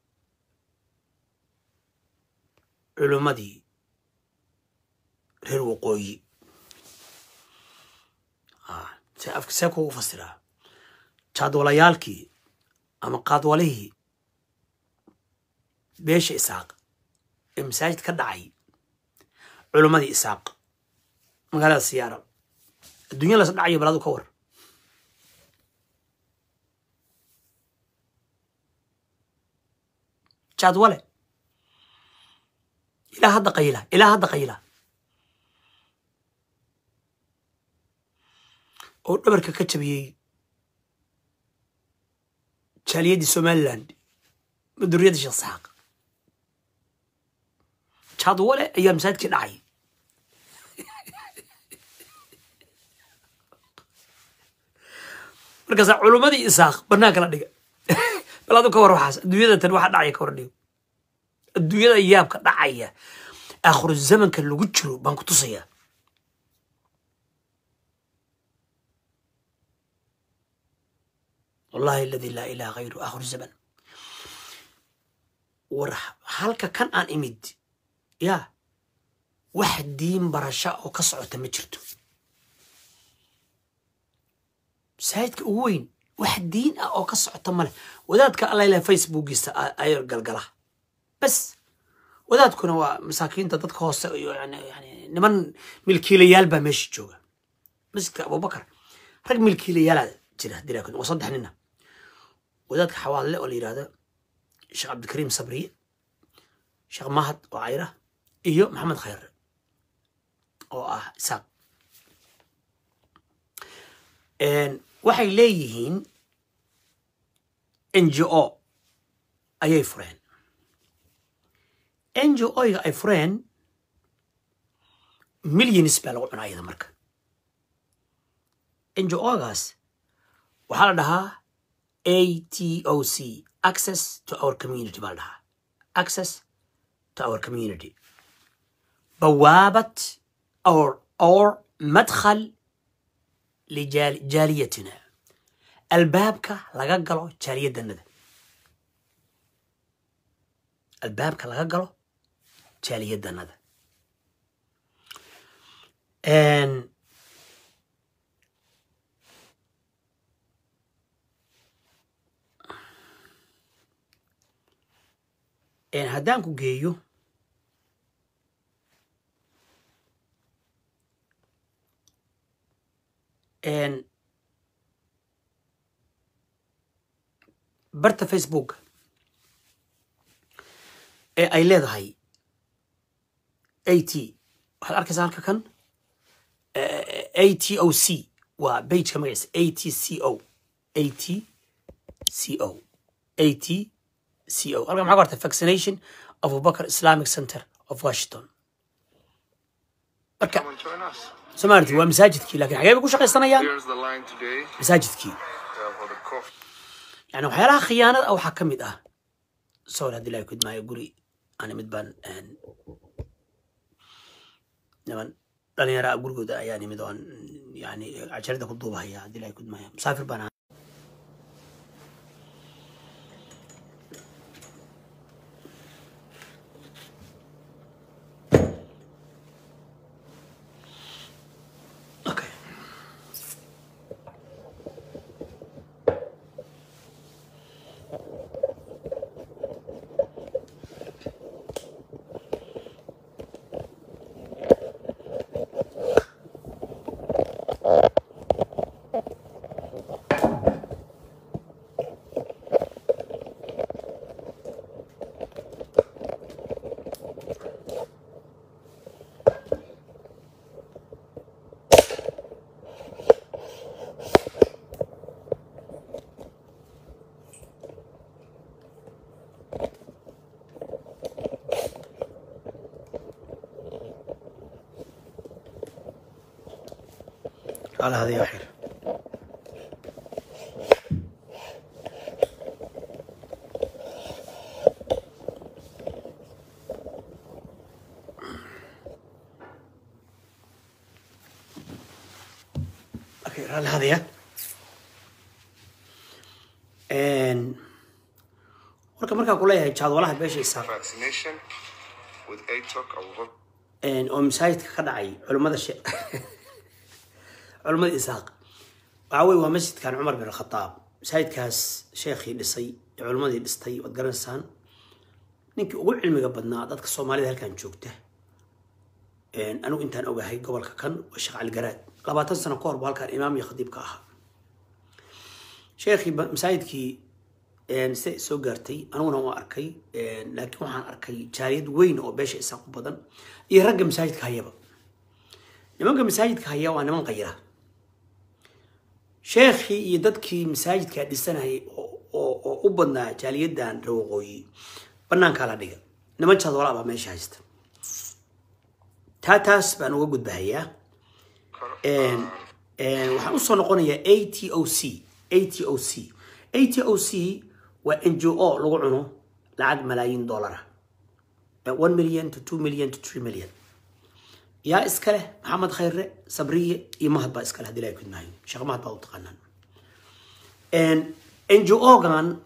culimmadii reer waqooyi سأكو فسرها جادولايالكي أما قادوليه بيش إساق مساجد كدعي علماء إساق مقالة السيارة الدنيا لا صدعي بلادو كور جادولة إلى هذا قيلة oo dhabarka ka jabiyay jaaliyadii Somaliland maduriyada Sheekh Saaq jadwale ayaa masaajidka dhacay markaas culimadii isaaq banaanka la dhiga balaadu ka war waxaas adduunyada tan waxa dhacay ka war dhigo adduunyada yaabka dhacaya aakhir zamanka lagu jiro baan ku tusaya والله الذي لا إله غيره آخر الزمن ورح حالك كان أن إمد يا واحد دين برشاء وكسعه تمجرته سايدك وين واحد دين أو كسعه تمله وذاتك الله إلى فيسبوك أير قلقله بس وذاتك هو مساكين تدك خاص يعني نمن ملكي ليال بمشي جوا مسك أبو بكر رقم ملكي ليال جرا دراكن وصدح لنا وذاتك حوالي ولا هذا الشيخ عبد الكريم صبري الشيخ مهد وعيره إيو محمد خير أو إساق waxay leeyihiin NGO ayay fureen NGO-ga ay fureen millions baa lagu cunaa iyada marka NGO-gaas waxaa la dhahaa ATOC access to our community baa la dhahaa access to our community بوابة أو مدخل لجاليتنا البابك لغاقلو جالية دنده البابك لغاقلو جالية دنده هدانكو جيو برتا فيسبوك أي ليه هاي AT waxaad arkaysaa halka kan ATOC waa page-ka magaciisa ATCO halka maxaa ku artay vaccination of Abubakar Islamic Center of Washington marka سمعتي waa masaajidkii laakiin xagee bay ku shaqaysanayaan masaajidkii yani waxyaalaha khiyaanada waxaa ka mid ah sawir haddii ilaahay ku idmaayo guri ana mid baan niman dhalinyara gurigooda ayaa nimid oon yani cajarada ku duubahaya haddii ilaahay ku idmaayo musaafir baan على هذه أخير على هذه marka ku leeyahay jadwalaha beesha isaaq vaccination with ATOC oo masaajidka ka dhacay culimada علماء إسحاق عاوي ومسجد كان عمر بن الخطاب مسجد كاس شيخي لسي علماء لستي ودرسان نك أقول علمي قبلنا ضدك الصومالي هل كان شوكته أنا وأنت أنا أوجهي قبل كان والشيخ على الجراد لبعض سنة قرب وهالكان إمام يخطب كاها شيخي مسجد كي سوقرتي أنا وأنا أركي لكن وحنا أركي جاريد وين أو بيش إسحاق بدن يرجع مسجد كهيبة نمان مسجد كهيبة وأنا من غيره شيخي يددكي مساجد كادسنا هي أو بدنا جاليدان روقي بنان كلا دقة نمان شاد ولا بمشي هست تاتاس بنو وجود بهيا وحنوصل نقولنا ATOC وNGO لقونه لعد ملايين دولار 1 مليون to 2 مليون to 3 مليون يا إسكاله محمد خير صبرية يمهد با إسكاله هدي لا يكون معي شيخ مهد با وتقنن NGO كمان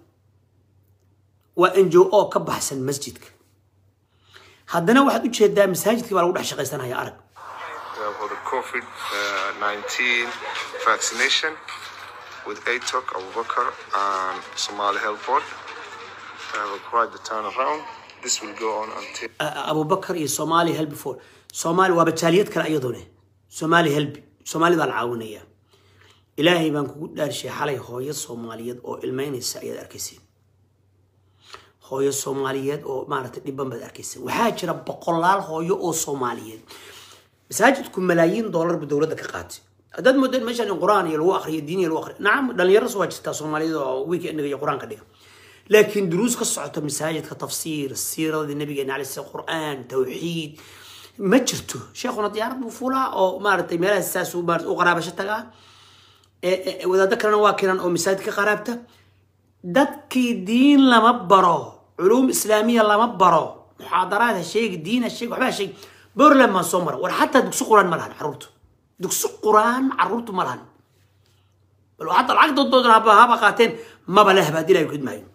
وNGO كبحسن مسجدك هادنا واحد وجه دا مساجدك ولا وضح شقيستان هي أرق for the COVID-19 vaccination with ATOC Abubakar and Somali Health Board have quite the turnaround. This will go on until Abubakar is Somali Health before Somali وبتشاليات كلا أيضونه Somali Health Somali ذا العاونية إلهي بانكو دار شيء حالي هوية الصوماليات أو المين السعيد أركسين هوية الصوماليات أو معرفة نبان بالأركسين وحاجة رب قلال هوية أو صوماليات مساجدكم ملايين دولار بدولة دقيقات أداد مدن مشان القرآن يلو آخر الدين يلو آخر نعم دل يرس واجتا صوماليات أو ويكي إنه القرآن كده لكن دروس قصة مساجد كتفسير السيرة النبي عليه الصلاة والقرآن توحيد ما جرته شيخنا ديار بفولا أو مارت ميلا الساس ومارت وقرابة شتاقا وإذا ذكرنا واكنا أو مساجد كقرابته دكي دين لما برو علوم إسلامية لما برو محاضرات الشيء دين الشيء وحبا الشيء بور لما صمر وحتى دكسو قرآن ملهن عرورته دكسو قرآن عرورته ملهن بل حتى العقد ضد هابا قاتين ما بله بادي لا يكد معين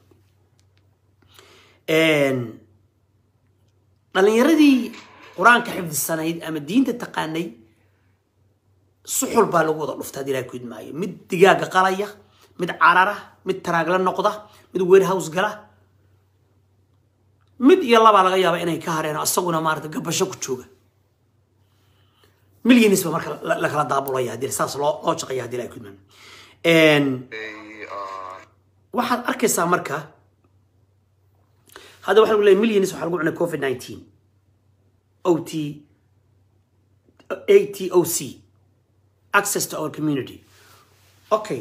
لأن يردي قرآن كحفظ السنة أما الدين تتقاني الصحول بالغوضة لفت هذه لا يكد معين مد دقاقة قرية مد عرارة مد تراغل النقضة مد وير هاوس قلا مد يلا بالغيا بإني كهرين أصونا مارت قبشة كتشوغة مليون نسبة مركا لك لا دابو ليا هذه الساس لا شقيا هذه لا يكد معين waxaad arkaysaa marka هذا واحد يقول لي مليونز وحلقوا عنا كوفيد 19 ATOC access to our community. Okay.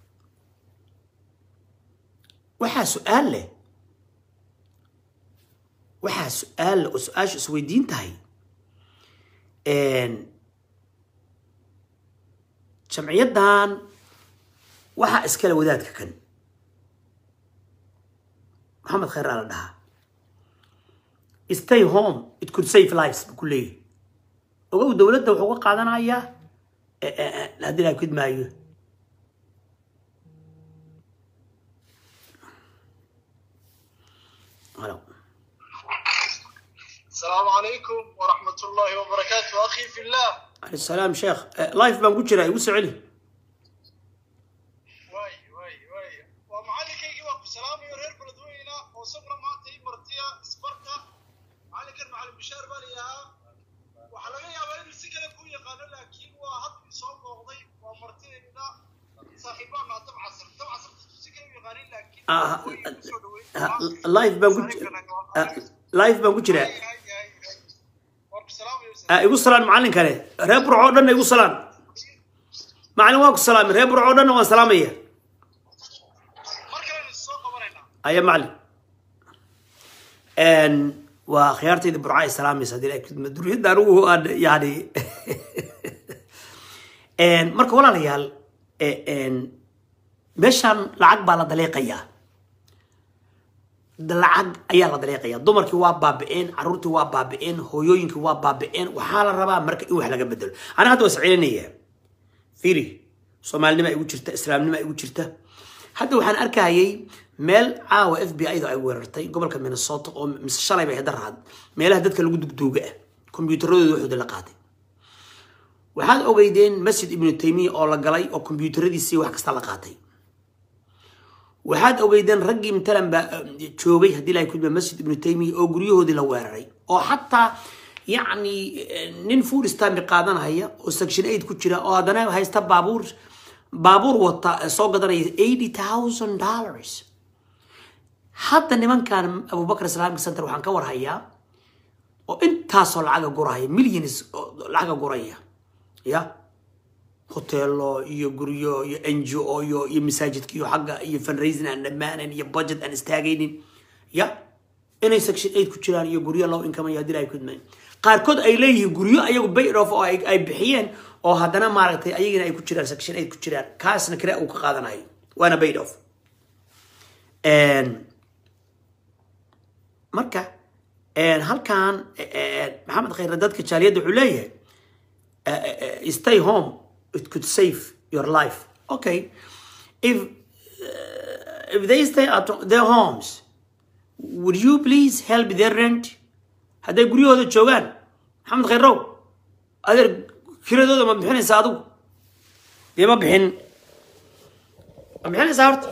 waxaa su'aal leh oo su'aasha isweydiin tahay jamciyaddan waxaa iskale wadaadka kan محمد خير على dhaha stay home it could save lives buu leeyahay ogow dawladda wuxuu ka qaadanayaa hadii la kidmaayo السلام عليكم ورحمة الله وبركاته أخي في الله. عليه السلام شيخ لايف بان قجرا يوسع علي. واي ومعلي كي وقف سلام يورير بلدوينا وصبر ما تي مرتيا سبرتا علي كان معلم بشار باليها وحلقة يا بني مسكنا كوية قالوا لكن واحد يصاب وغضي ومرتينا صاحبان مع تبع عصر مسكنا يغارين لكن لايف بان لايف بان قجرا igu salaan macallin kale reer burco dhan igu salaan macallin waa ku salaamay reer burco dhan waan salaamaya aya macallin waa khiyaartayda burco ay salaamaysa hadii ay duriyada anigu aan yani marka walaalayaal meeshan lacag baa la daleeqayaa lacag ayaa la daleeqaya dumarkii waa baabi'een caruurtii waa baabi'een hooyooyinkii waa baabi'een waxaa la rabaa marka in wax laga bedelo ana hadda waa iscelinaya fiiri soomaalinima ay ugu jirta islaamnima ay ugu jirta hadda waxaan arkayay meel caawa FBI-da ay weerartay gobolka Minnesota oo mise shalay bay hadaraad meelaha dadka lagu dugduuga ah kombiyuutarradooda waxooda la qaaday waxaad ogeydeen Masjid Ibn Taymiyyah oo la galay oo kombiyuutaradiisii wax kasta la qaatay waxaad ogeydeen raggii matalan ba joogay hadii la kudba Masjid Ibn Taymiyyah oo guryahoodii la weeraray oo xataa yani nin food stamp qaadanaya oo section 8 ku jira oo hadana haysta baabuur wata soo gadanaya $80,000 hadda nimankan Abu Bakr Islamic Center waxaan ka warhayaa oo intaasoo lacag guraya millions lacag guraya ya hoteelo iyo guryo iyo NGO iyo masaajidka iyo xagga iyo fundraising and dhamaanan iyo budget and istaagaynin ya inay section 8 ku jiraan iyo guryo low income iyo hadii ay kudmeen qaarkood ay leeyihiin guryo ayagu paid off oo ay bixiyeen oo hadana maaragtay ayagina ay ku jiraan section 8 ku jiraan kaasna kale uu ka qaadanayo waana paid off marka halkan maxamed khayr dadka jaaliyada wuxuu leeyahay stay home it could save your life. Okay, if they stay at their homes, would you please help their rent? هذا يقولوا هذا جوان محمد خيرو هذا كيلو ما بحين يساعدوا ليه ما بحين يساعد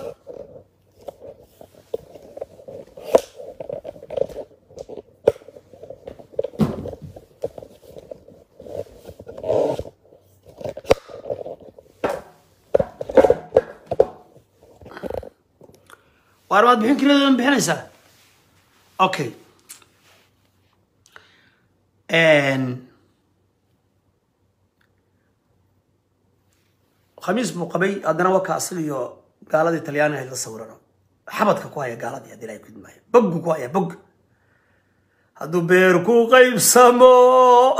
وأربعة بحين كيلو بحين يساعد أوكي خميس مقبي أدنى وكا أصلي قالة إيطاليانية هي الصورة حبتك كوايا قالة هذه لا يكون معي بق كوايا بق هادو بيركو غيب سمو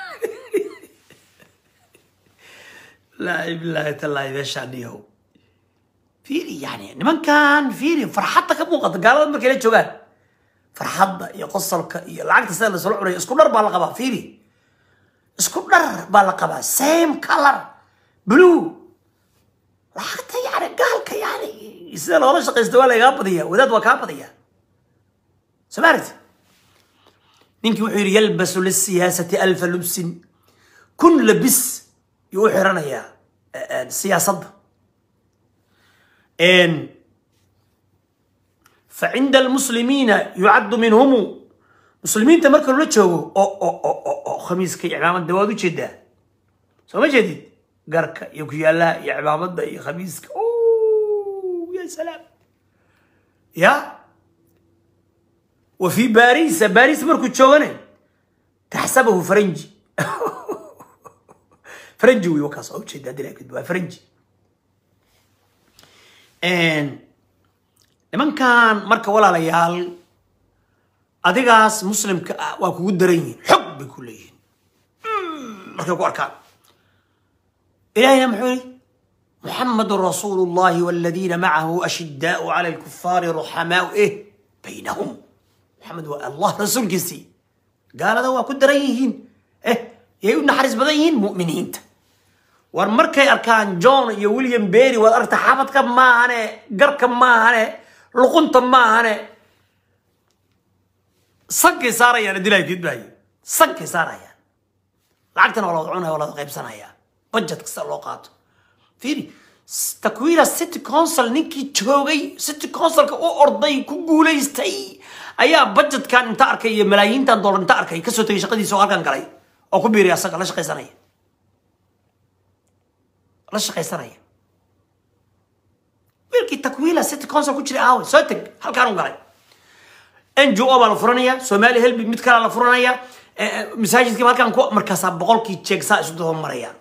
لا بالله تالله باش عنيهم فيري يعني من كان فيري فرحتك موقت قالة ما كان جوغان فرحضة يا قصلك يا لعقت سنة سلوعري اسكو نر بالقبا فيري اسكو نر بالقبا سيم كلر بلو لعقت يعني قالك يعني يسأل الله شق استوالي يقابضية وذات وكابضية سمعت نينكي وحير يلبس للسياسة ألف لبس كن لبس يوحرنا يا السياسة فعند المسلمين يعد منهم مسلمين تمركوا لتشوفوا او خميس كي عمامة دوادو جدا سو ما جديد قركة يوكيالا يا عمامة يا خميس اوه يا سلام يا وفي باريس مركو تشوغني تحسبه فرنجي فرنجي ويوكاس أو شيء ده كده فرنجي لمن كان مركا ولا ليال أديكاس مسلم وكود درين حب بكلين مركا وأركان إلهي محوري محمد رسول الله والذين معه أشداء على الكفار رحماء بينهم محمد الله رسول كسي قال هذا وكود درين يقولنا حارس بدين مؤمنين ورمركي أركان جون ويليام بيري والارتحابات كم ما أنا قرك ما أنا لقنت ما أنا صك صار يا ندلي كده صك صار يا لعقتنا ولا وضعنا ولا غيب سنة يا بجت كسر لوقات فيني تكوير الست كونسل نيكي تشوغي ست كونسل كأو أرضي كقولي استي أيا بجت كان انت أركي ملايين تدور انت أركي كسر تيجي شقدي سؤال كان قلي أو كبير يا سق لا شقي سنة لا شقي سنة ويلكي تكوير الست كونسل كل شيء عاوز صدق هل كانوا قلي NGO على فرنيا سومالي هلبي متكل على فرنيا مساجد كيف كان كو مركز بقول كي تشيك سايس دوهم مريان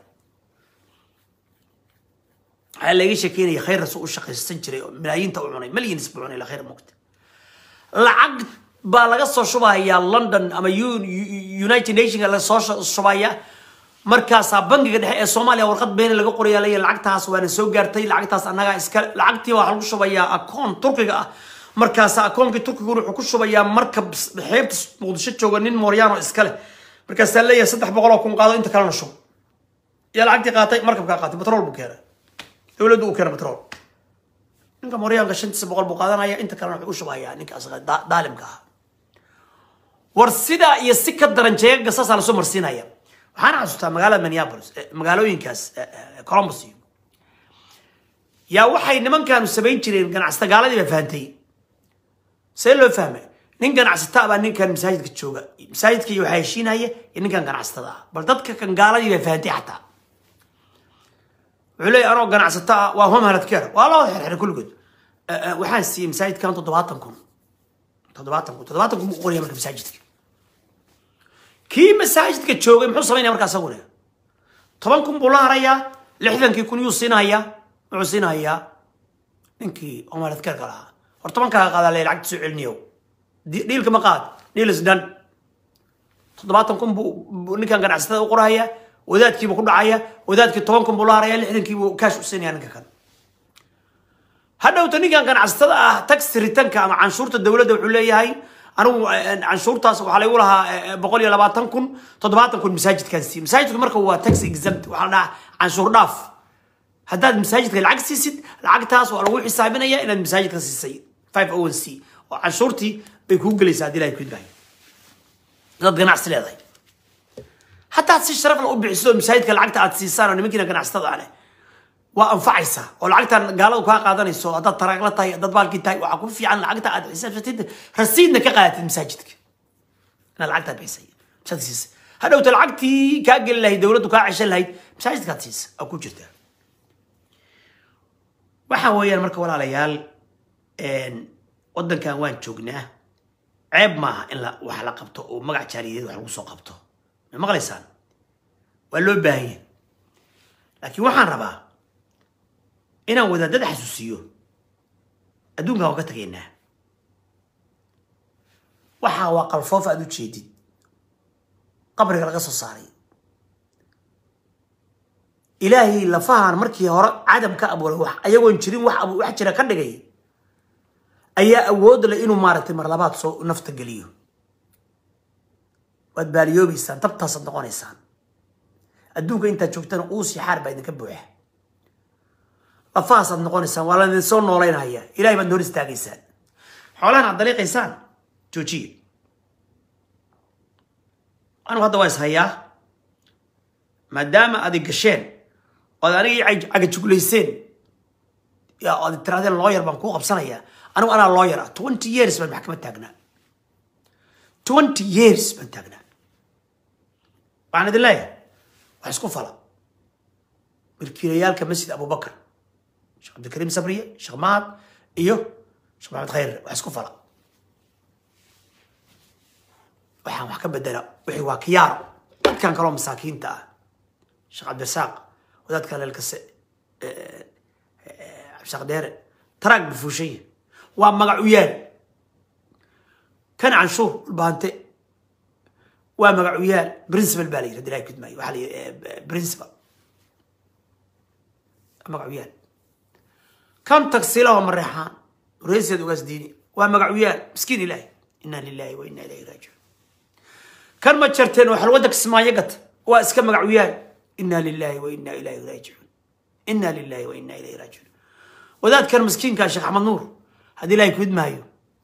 هلا يجي كيني خير رسول الشقي السنجري ملايين توعوني ملايين يسبعوني إلى خير مقت العقد بالغصة شباهية لندن أما يونايتد نيشن على الصوش شباهية مركز بنك قد حق الصوماليا ورقد بين اللي قرية لي العقد تاس وأنا سوق جرتي العقد تاس أنا إسكال العقد وحلو شباهية أكون تركي مركز أكون كتركي يروح كل شباهية مركب حيبت مقدشة جوانين موريانو إسكاله مركز سلية صدق بقوله كون قاضي أنت كلام شو يا العقد قاطي مركب قاطي بترول بكيره يولدوا كيره بترول إنك موريان قشنت سبقول بقاضي أنا أنت كلام وش شباهية إنك أصغر دالم كه ورسيدا يسكت درنجيك قصص على سمر سينايا وحنا عزوتها مقالة منيابولس مقالو ينكاس كولومبوسي يا وحي نمن كانوا 70 جيرين كان عستقالة دي بفهمتي سيلو فهمه نين كان عستا با نين كان مساجدك جوغا مساجدك يو حيشينايه نين كان عستا بل ددك كان قالدي bay fahantii xataa culay aro gan عستا waa hom halad keer waa la wada xirxir kulgood waxaan si masaajidkan 70 qoriya marka masaajidka kii masaajidka joogay muxuu sameeynaa markaas aguna 10 kun buu la haraya 60 kun yuu siinaya wuxuu siinaya ninkii oo halad keer kala hortoban ka qaada leey lacag soo celniyo diilka ma qaad diilis dan 70 kun buu ninkan ganacsatada u qoraya wadaadkiiba ku dhacaya wadaadkii 10 kun buu la haraya 60 kii buu kaash u siinaya ninka kan hadawta ninkan ganacsatada ah tax return ka ama canshuurta dawladda wuxuu leeyahay anigu canshuurtaas waxa lagu lahaa 120 kun 70 kun masaajidkan si masaajidku marka waa tax exempt waxa la canshuur dhaaf haddaad masaajidka lacag siisid lacagtaas waa lagu xisaabinaya inaad masaajidka siisay 501c oo canshuurtii bay ku galaysaa dilay ku dibay dad ganacsi leedahay hatta si sharaf la u bixiso masaajidka lacagta aad siisaan oo nimankina ganacsatada ah waa anfacaysa oo lacagtan gaaladu ka qaadanayso dad taraag la tahay dad baalkii tahay waxa ku fiican lacagta aad xisaabtid rasiidna ka qaadatid masaajidka ana lacagta bixisay masaajidkiisa hadawta lacagtii ka gal lahayd dawladdu ka cishan lahayd masaajidka tiis oo ku jirta waxa weeyaan marka walaalayaal wadankan waan joognaa ceeb maaha in la wax la qabto oo magac jaariyeed wax lagu soo qabto ma maqlaysaan waa loo baahan yahay laakiin waxaan rabaa inaan wadaadada xasuusiyo adduunka waa ka tageynaa waxa waa qalfoof aad u jeedid qabriga laga soo saaray ilaahay lafahan markii hore cadam ka abuuray wax ayagoon jirin wax jira ka dhigay ayaa awood leh inuu maaragtay mar labaad soo nafta geliyo waad baaliyoobaysaan tabtaasad noqonaysaan adduunka intaad joogtana uusi xaar baa idinka buuxa lafahaasaad noqonaysaan waa laydin soo noolaynaya ilahay baad nool istaagaysaan xoolahan aad daliiqaysaan joojiye anigu hadda waa ishayaa maadaama aad gasheen ood anigii cagajuglayseen yaa ood tirahdeen lawyer baan kuu qabsanayaa anigu anaa lawyer 20 years baan maxkamad taagnaa 20 years baan taagnaa waxaan idin leeyahay wax isku fala milkiilayaalka masjid abubakar sheekh cabdikariim sabriye sheekh mahad iyo sheekh maxamed khayr wax isku fala waxaan wax ka bedela wixii waa kiyaaro dadkan kaloo masaakiinta ah sheekh cabdirasaaq wadaadka leelkase cabdirasaaq dheere taraag bufuushay waa magac u yaal kan canshuur baante waa magac u yaal principal baa la yidhi dilaa kudmaayo waxaa la yidhi principal magac u yaal kan tagsiilaha mareexaan ورئيسيد وقاس ديني ومقعويال مسكين إلهي إنا لله وإنا إليه راجعون كان ما تشرتين وحل ودك اسمها يقت واسكا مقعويال إنا لله وإنا إليه راجعون إنا لله وإنا إليه راجعون وذات كان مسكين كان شيخ أحمد نور هذه لا يكود مايو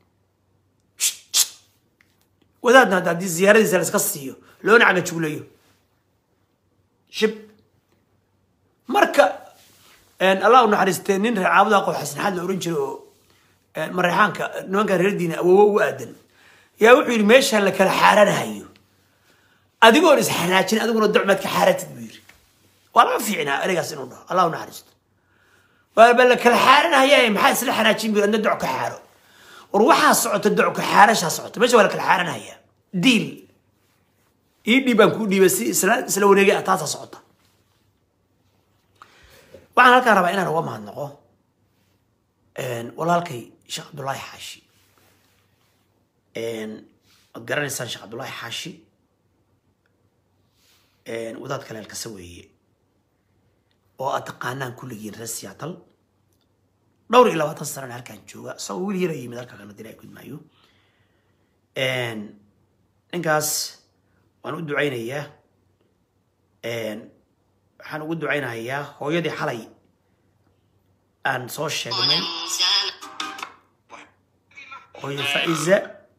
وذات هذا دي الزيارة دي سالس قصيو لون عقد شغليو شب مركا ان الله نحرستين نين عاودا قو حسن حد اورن جيرو مريحانka nimanka reer diina awow u aadan yaa wuxuu yiri meesha la kala xaaranayo adigoo is xanaajin adiguna ducmad ka xaaratid wiir wala fiicna arigaas inuu dhaho Allah naxariisto wala la kala xaaranayo maxaa isla xanaajin bir inda duc ka xaaro war waxa socota duc ka xaarasha socota meesha wala kala xaaranayo deal dhiban ku dhibasi isla wareegay ataasa socota waxaan halkaan rabaa inaan uga mahadnaqo walaalkay sheekh Abdullaahi Xaashi ad garanaysaan sheekh Abdullaahi Xaashi wadaad kale halka saweeye oo aad taqaanaan kulligiin reer Seattle dhowr iyo 20 sano halkaan jooga soo wiil yar yimid halka kana dilay gudmaayo ninkaas waan u ducaynayaa waxaan ugu ducaynayaa hooyadii xalay aan soo sheegnay hooyo Faiza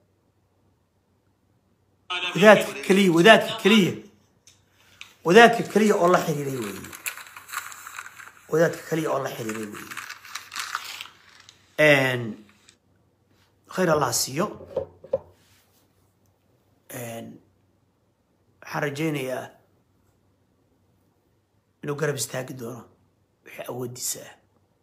wadaadka kaliya oo la xiriiray weeye wadaadka kaliya oo la xiriiray weeye khayr Allah siiyo waxaan rajaynayaa inuu garab istaagi doono wixii awoodiisa ah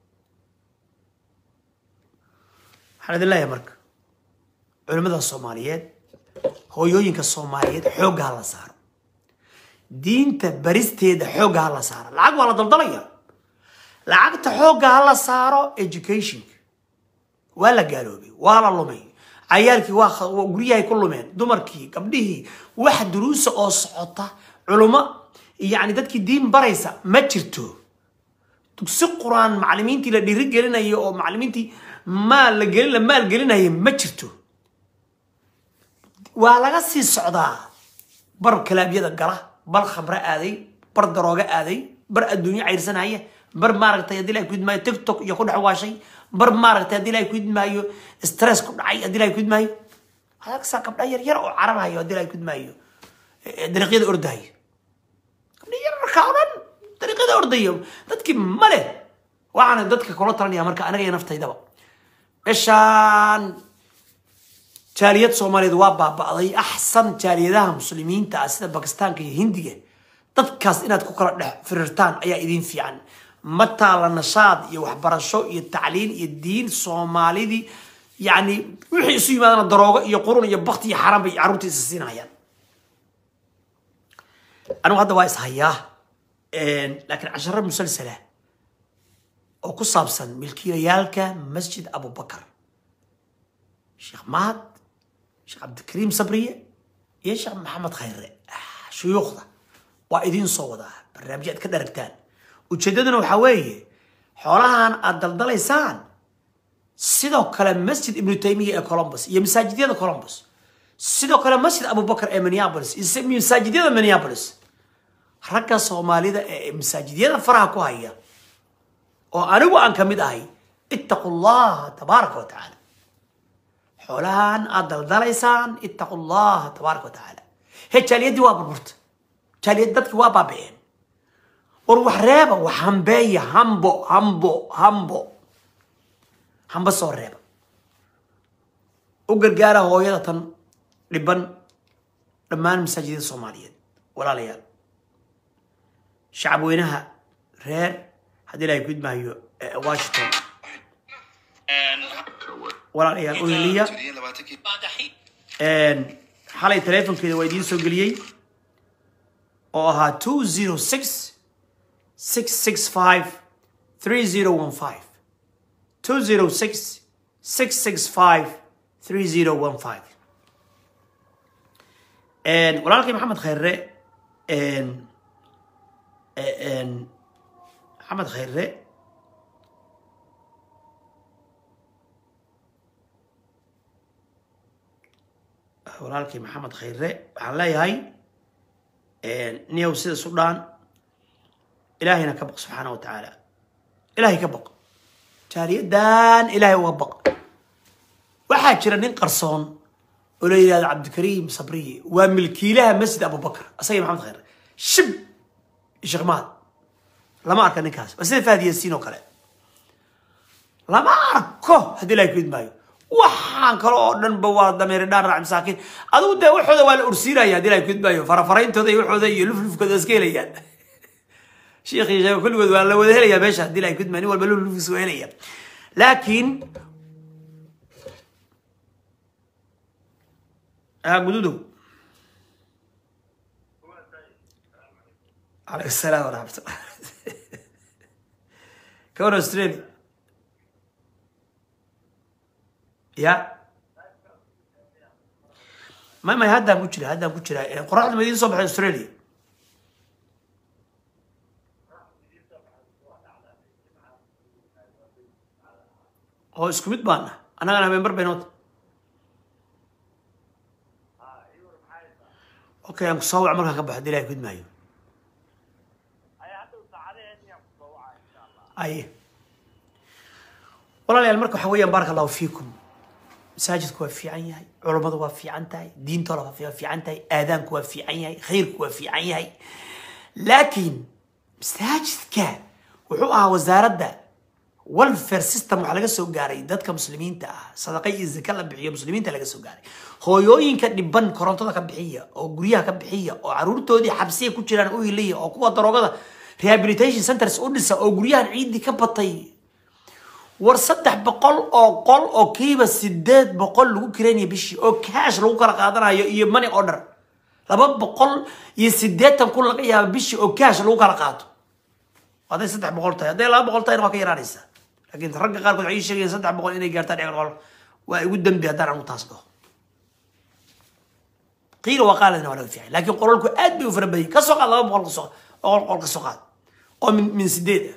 waxaan idin leeyahay marka culimada Soomaaliyeed hooyooyinka Soomaaliyeed xoogga la saaro diinta baristeeda xoogga la saaro lacag wala daldalaya lacagta xoogga la saaro education wala gaaloobay wala lumay ciyaalkii waa guriyahay ku lumeen dumarkii gabdhihii wax duruus oo socota culimo يعني dadkii diin baraysa ma jirto dugsi quraan macallimiintii la dhiri gelinayo oo macallimiintii maal gelinayo ma jirto waa laga sii socdaa bar kalaabyada gala bar khamra aaday bar darooga aaday bar adduunyo cayrsanaya bar maaragtay hadii la gudmaayo TikTok iyo ku dhawaashay bar maaragtay hadii la gudmaayo stress ku dhacay hadii la gudmaayo halka sabab yar oo cararayo hadii la gudmaayo dariiqyada ordahay كارن طريقة أرضية تذكر ماله وعنا تذكر كلها تراني أمريكا أنا جاي نفتي دبا إيشان تاريخ سومالي دواب بعضي أحسن تاريخها مسلمين تأسيس باكستان كي هندية تذكر إنها تكون فررتان أي إدين في عن متى النشاط يوحبر الشو التعليل الدين سومالي دي يعني وحي يسوي مثلا الدروغة يقولون يبختي حرام بيعروتي السين هيا أنا هذا وايس هياه لكن 10 مسلسلة أو كصابسن ملكية يالكا مسجد أبو بكر شيخ مهد شيخ عبد الكريم صبرية يا شيخ محمد خير شيوخ وايدين صودا برنامجات كده ركتان وتشددنا وحوايه حولها الدلدل إنسان سيدو كلام مسجد ابن تيمية كولومبوس يا مساجد كولومبوس سيدو كلام مسجد أبو بكر مينيابوليس يسمي مساجد مينيابوليس ركا صومالي ده مساجد فرح كوهية وأنا وأن كمد هاي اتقوا الله تبارك وتعالى حولها الدلدل إنسان اتقوا الله تبارك وتعالى هيك اليد وابرت اليد دتك وابابين وروح رابا وحنباية همبو صور رابا وقرقارة هوية لبن لمان مساجد الصوماليين ولا ليال شعب وينها رير هذه لا يكون ما هي واشنطن ولا يا أولية حالي تليفون كده ويدين سوقليي أوها 206 665 3015 206 665 3015 ولكن محمد خيري محمد خيري ولكن محمد خيري على هاي نيو سيد السودان إلهينا كبق سبحانه وتعالى إلهي كبق تاريخ دان إلهي وبق واحد جرى نين قرصون ولي عبد الكريم صبري وملكي لها مسجد أبو بكر أصير محمد خير شب شغمات لما أركن نكاس بس فادي ياسين وكله لما أركه هدي لا يكيد مايو waxaan kale oo dhan bawaad dameer dhaan raac masaakiin aduu de waxooda waa la ursiiraya hadii ay kudbayo farafaraintooda iyo waxooda iyo luflufkooda iska helayaan sheekhi jawaab kulligood waa la wada helaya meesha hadii ay kudmaani walba luflufis waa helaya laakiin gududu alayhi salaam wa rahmatullah كون أستراليا يا ما هذا مشكلة قرأت المدينة صبح أستراليا هو اسكمت بانا أنا ممبر بينات أوكي أنا صور عمرها كبح دي لا يكون معي أي والله المركب حويا بارك الله فيكم مساجدك وفي عيني علماء وفي عنتي دين طلبة في عنتي آذانك وفي عيني خيرك وفي عيني لكن مساجدك وحقها وزارة ده والفير سيستم وحلقة سوقاري دادك مسلمين تا صدقي الزكاة بحية مسلمين تا لقى سوقاري هويوين كدبان كورنتو كبحية أو قريها كبحية أو عرورتو دي حبسية كوتشيران أوي ليا أو قوة دروغة ريهابيليتيشن سنترز أوديسا أو قريها عيد دي كبطي ورصدح بقول أو قول أو كيبا سداد بقول لو كراني بشي أو كاش لو كلا قادنا يماني أوردر لابد بقول يسداد تنقول لك يا بشي أو كاش لو كلا قادو هذا صدح بقول تاي هذا لا بقول تاي نوكي رانيسا لكن ترجع قارك عيش شيء صدح بقول إني قارتان يقول ويقدم بهدار المتصدق قيل وقال إنه ولا فيها لكن قولوا لكم أدبي وفربي كسوق الله بقول كسوق أقول كسوقات أو من سداد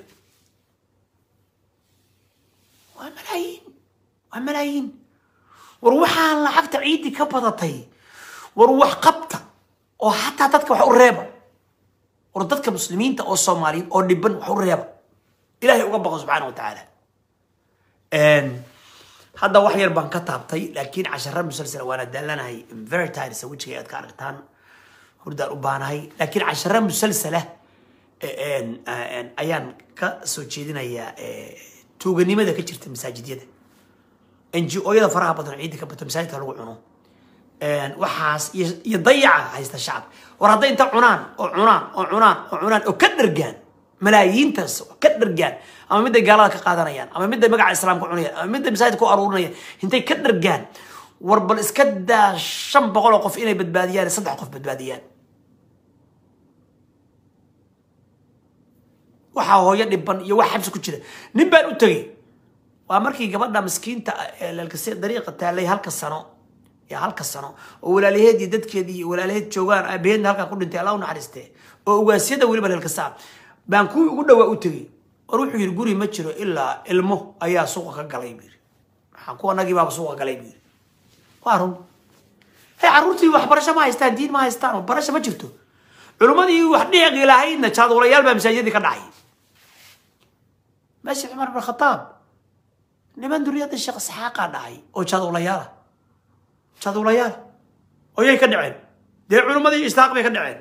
وملايين وروحها الله حق تعيدي كبضتي وروح قبطة وحتى تدك وحريبة وردتك مسلمين أو الصوماليين أو اللبن وحريبة إلهي أقبض سبحانه وتعالى هذا وحي يربان كتابتي لكن عشان مسلسل وانا دلنا هي very tired سويت شيء كاركتان ورد أربانا هي لكن عشان مسلسله أيان كسوتشيدنا هي توجني ماذا كتشرت مساجد يده NGO يدا فرها بدن عيدك بدن مساجد كلو عنو وحاس يضيع هاي الشعب ورضي أنت عنان وكدرجان ملايين تنسوا كدرجان أما مدة قالك قادريان أما مدة مقع الإسلام كعنيان أما مدة مساجد كأرونيان أنت كدرجان وربل إسكدا شم بقول قف إني بدباديان صدق قف بدباديان waxaa hooyo dhiban iyo wax xabsi ku jira nin baan u tagay waa markii gabadha miskiinta lalkasii dariiqa taalay halka sano oo walaalaheed iyo dadkeedii walaalaheed joogaan aabeen halka ku dhintay Allah u naxariistay oo ugaasiyada waliba lalkasaa baan ku ugu dhawaa u tagay war wuxuu yiri guri ma jiro ilaa ilmo ayaa suuqa ka galay biir waxaan ku anagii baa suuqa galay biir waarun hay caruurtii wax barasho ma haystaan diin ma haystaan barasho ma jirto culumadii wax dhiiqi lahaydna jaadulayaal baa masaajidii ka dhacay ماشي عمر بن الخطاب لمن دريات الشيخ اسحاق داعي او جادوليال او يي كدعين دي علمادي اسحاق بي كدعين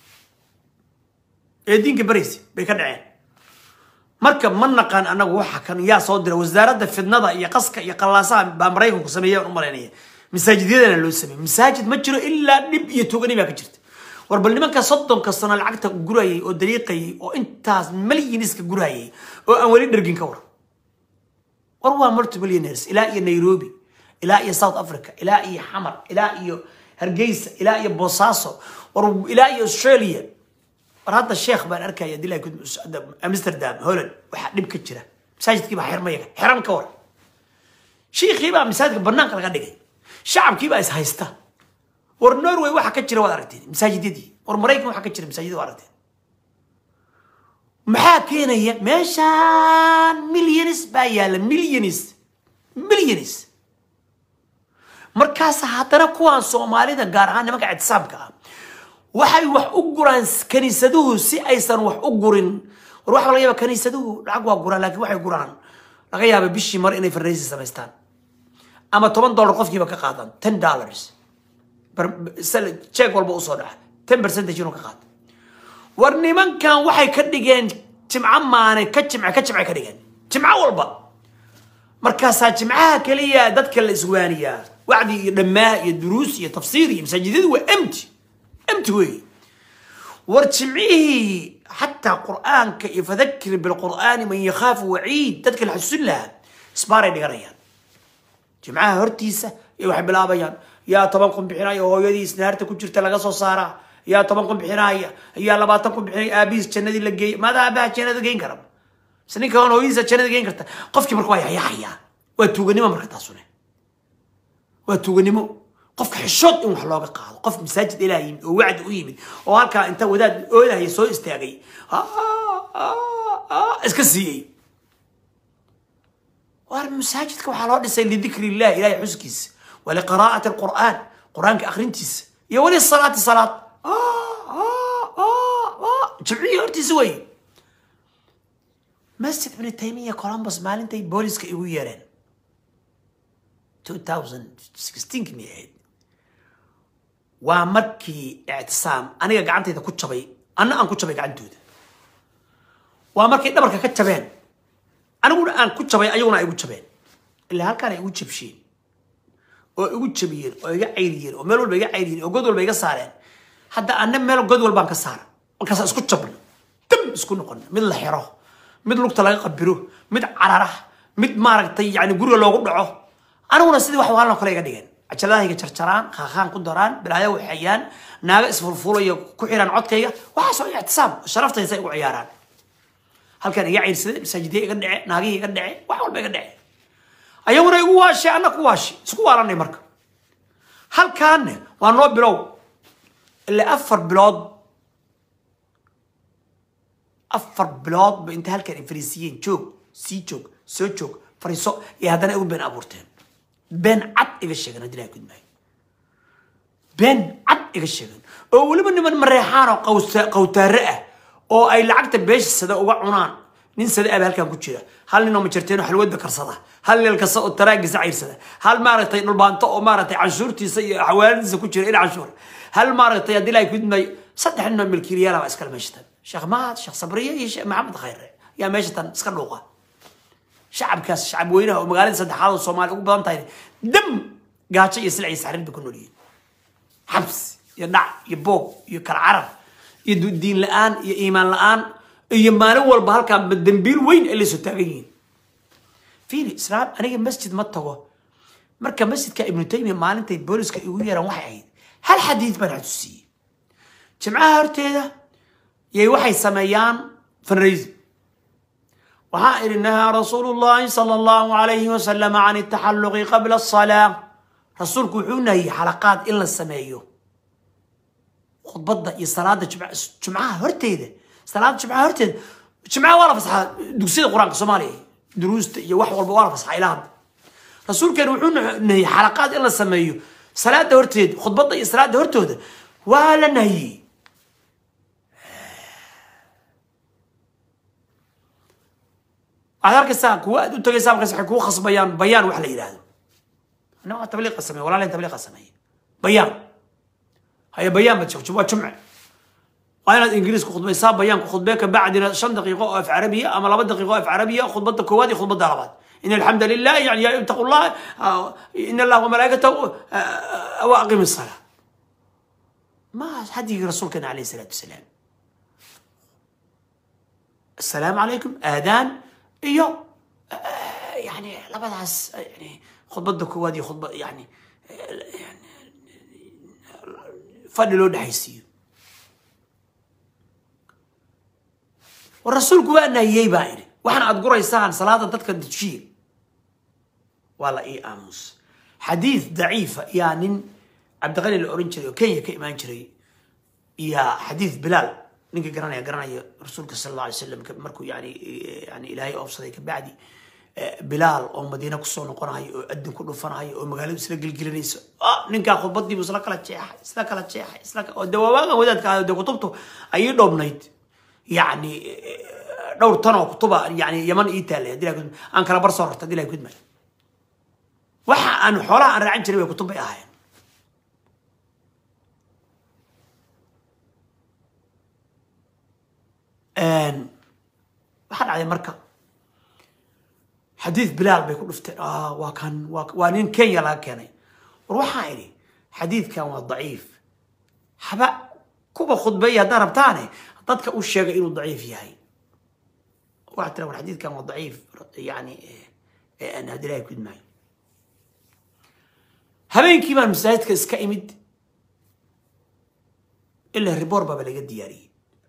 دينك بريس بي كدعين marka ma naqaan anagu waxa kan yaa soo diray wasaaradda fidnada iyo qaska iyo qalaasaan baa Mareykanku sameeyay u maleynaya masaajidada loo sameeyay masaajid ma jiro illa dib iyo toogani baa ka jirta warbal nimanka 30 sano lacagta gurayay oo dariiqay oo intaas malyan iska gurayay oo aan wali dhargin ka war waa multi millionaires ila iyo Nairobi إلى إيه ساوث أفريقيا إلى إيه حمر إلى إيه هرجيسة إلى إيه بوساسو إلى إيه أستراليا هذا الشيخ بان أركا يدي له كنت أمستردام هولند واحد نبكي كذا مساجد كيبا حرمية حرام كور شيخ يبقى مساجد برنامج الغدقي شعب كيبا إسهايستا ورنوروي واحد كتير وارتين مساجد دي ورمريكا واحد كتير مساجد وارتين محاكين هي مشان مليونس بايال مليونس مركز حتى كوان سومالي ده قارعان ما قاعد سابقة waxay wax u guraan kaniisaduhu si aysan wax u gurin ruux laga yaabo kaniisaduhu lacag waa guraan laakiin waxay guraan laga yaabo bishii mar inay farriisi samaystaan ama $10 qofkiiba ka qaadan $10 check walba u soo dhaca 10% inuu ka qaado war nimankan waxay ka dhigeen jimca maane ka dhigeen jimca walba markaas jimcaha kaliya dadka la iswaaniyaa wacdi iyo dhamaa iyo duruus iyo tafsiir iyo masaajidadu waa امتوي ورجمعيه حتى قرآنك يفذكر بالقرآن من يخاف وعيد تذكر الحسن لها سباري دقريان جمعها هرتيسة يوحب الابيان يا طبنكم بحناية وهو يدي سنهارتك كجرت لقصو صارا يا طبنكم بحناية يا لباتكم بحناية ابيس جندي لقي ماذا ابا جندي جين كرم سنين كون هويزة جندي جين كرتا قفك مركوايا يا واتوغنيما مركتاسونه واتوغنيما قف حشود إن حلاقة قاعد قف مساجد إلى يمين ووعد ويمين وهالك أنت وداد أوله يسوي استاجي إسكسي والمساجد كوحلات لسه لذكر الله إلى حسكيس ولقراءة القرآن قرآن كأخرنتيس يا ولي الصلاة جمعية أرتزوي مسجد ابن تيمية كولومبوس مالنتي بوليس كيويرين 2016 كمية ومركي اعتصام أنا قعدت إذا كنت شبي أنا كنت شبي قعدت دوده ومركي دبرك كنت شبين أنا أقول أنا كنت شبي أيونا يقول شبين اللي هالكان يقول شبشين ويقول شبيين ويقعيرين وملول بيقعيرين وجدول بيقصارين حتى أنا ملول جدول بانك صار وكذا اسكت شبل تم اسكت نقولنا من الحيرة من الوقت لا يقبروه من عرره من مارك يعني يقولوا لو قطعه أنا ونسيت واحد وأنا كله يقدين عشان هيك شرشران خان قدران بالعيا وحيان ناقص فرفولة كحيران عدكية وحصل اعتصام شرفت يسوي عياران هل كان يعير سجدي يقدع ناقي يقدع وحول بيقدع أيوة يقول شيء أنا كواشي سكوا على مركب هل كان وأنا بلو اللي أفر بلاد بانتهى كان فريسيين تشوك سيتشوك سوتشوك فريسو يا هذا أقول بين أبورتين بين عد إيجاشيغن هدي لا يكون معي بين عد إيجاشيغن أول من مريحان قوتارئة أو أي لعقت بيش سدا وقعنان ننسى ده بهالكام كتير هل إنهم مشرتينه حلوة بكرصده هل الكسر التراجع زعير سدا هل مارتين البانطو مارتين عشور تيسي حوالي كتير إلى عشور هل مارتين هدي لا يكون معي صدق إنه ملكي ريال وأسكال مشتن شيخ مات شيخ صبرية محمد خير يا مشتن سكر لغة شعب كاس شعب وينه ومقالين صدحات الصومال وبان طاير دم قاعد شيء يسلع يسحرين بكونوا لي حبس يدع يبوق يكرعرف يدين الآن يا إيمان الآن يمان أول بهالك بالدنبيل وين اللي ستاقين فيني إسلام أنا مسجد متوه مركب مسجد كابن تيمية مالين تيبولس كيوية واحد هل حديث بنعت السي جمعها هرتيدا يا وحي سميان في الريز وهائل إنها رسول الله صلى الله عليه وسلم عن التحلق قبل الصلاة رسولك وحونا هي حلقات إلا السمايو خد بضا صلاة جمعة هرتيدة صلاة جمعة هرتيدة جمعة ولا فصحى دوسيد القرآن الصومالي دروس يوحوا ولا فصحى إلى رسولك وحونا هي حلقات إلا السمايو صلاة هرتيدة خد بضا صلاة هرتيدة ولا نهي أعرف كسان كوا أنتوا كسان كسان كوا خص بيان وحلا يلاه أنا تبليغ السماء ولا لا تبليغ السماء بيان هي بيان بتشوف شو جمع أنا الإنجليز كخذ بيساب بيان كخذ بيك بعد 5 دقائق في عربية أما 4 دقائق في عربية خذ بض كوادي خذ بض عربات إن الحمد لله يعني يا اتقوا الله إن الله وملائكته وأقيم الصلاة ما حد يقول الرسول كان عليه الصلاة والسلام السلام عليكم آذان إيوه يعني لبداس يعني خطبة كوادي خطبة يعني فضلوا دحيسيو والرسول قوانا يبايري وحنا أذكر إنسان صلاة تذكر تشيل ولا إيه أمس حديث ضعيف يعني عبد الغني الأورنجري وكينيا كإيمان جري يا حديث بلال نيجي قرانا رسولك صلى الله عليه وسلم مركو يعني إلهي أوصلك بعدي بلال أو مدينة كسون قرنا هاي أدن كله فنا هاي أو مقالة سلك الجلنيس نيجا خبطني بسلك لا تشيح سلك لا تشيح سلك الدواء ودات كده كتبته أي دوب نيت يعني دور تنو كتبه يعني يمن إيطاليا دي لكن أنكر برصور تدي لك كده وح أنا حولا أنا رعين شري كتب أهين واحد على مركب حديث بلال بيقول افتر وكان وانين كينيا لا كاني روح عيني حديث كان ضعيف حبا كوبا خطبية ضرب تاني ضدك الشيء إنه ضعيف ياهي واحد لو الحديث كان ضعيف يعني أنا هدي لا يكون معي هبين كيما المساجد كاسكا إمد إلا الريبور بابا لقى دياري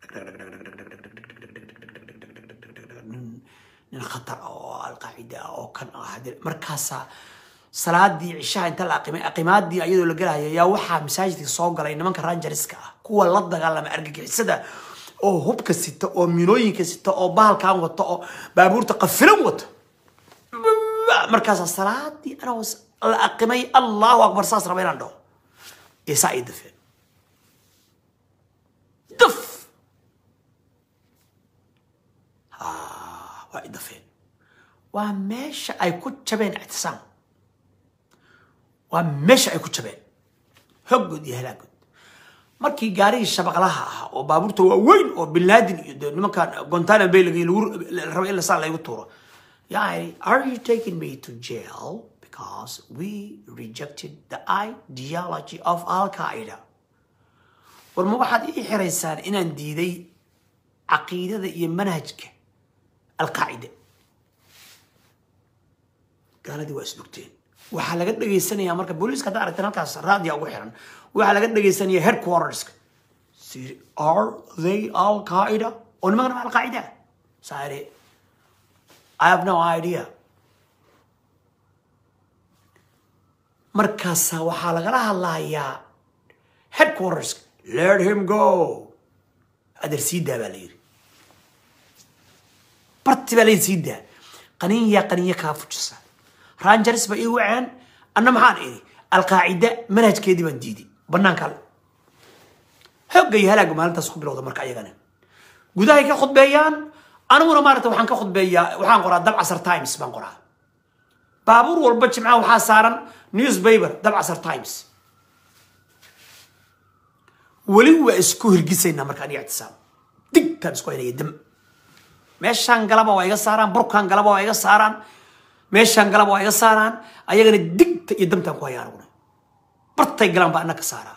من خطر أو القاعدة أو كان هذا مركزها صلاة دي عشاء انت الأقيمات دي أيضا لقاها يا وحى مساجد الصوغ على إنما كان رانجرسكا كوا لضغ على ما أرجع سدا أو هوبك ستة أو مينوين كستة أو بال كان وطا أو بابور تقفلهم وط مركز الصلاة دي أنا وس الأقيمي الله أكبر صاص ربنا عنده يساعد دفن دف وايد دفن وماشي أي كنت شبين اعتصام وماشي أي كنت شبين هجود يهلاجود markii gaariga shabaqlaha ah oo baabuurta waaweyn oo bin Laden iyo nimankan Guantanamo Bay la rabo in la saar lagu tuuro yani are you taking me to jail because we rejected the ideology of Al-Qaeda war ma waxaad ii xiraysaan inaan diiday aqeedada iyo manhajka Al-Qaeda gaaladii waa isdugteen waxa laga dhageysanayaa marka booliiska hadda aragteen halkaas raadiyo ugu xiran waxa laga dhageysanayaa headquarters are they Al-Qaeda oo nimanka Al-Qaeda saare I have no idea markaas waxa laga hadlayaa headquarters let him go adersida balayri barti balayrsida qaniya ka fujisa رانجرز بقى وعن أنا محان إيه القاعدة منهج كذي من جديد بنان كله هبقى يهلا جمال تسخب بالوضع مركا يغنى جوده هيك خد بيان أنا مرة مرة وحن كخد بيان وحن قرأ دب 10 تايمز بنقرأ بابور والبتش معه وحاسارا نيوز بيبر دب 10 تايمز ولو اسكوه الجسينا مركا يعتصام دق كان اسكوه يدم ماشان قلبه ويجا ساران بركان قلبه ويجا ساران meeshan galab waa iga saaraan ayagana digta iyo damtaan ku hayaaruna bartay galaan baa anaka saaraa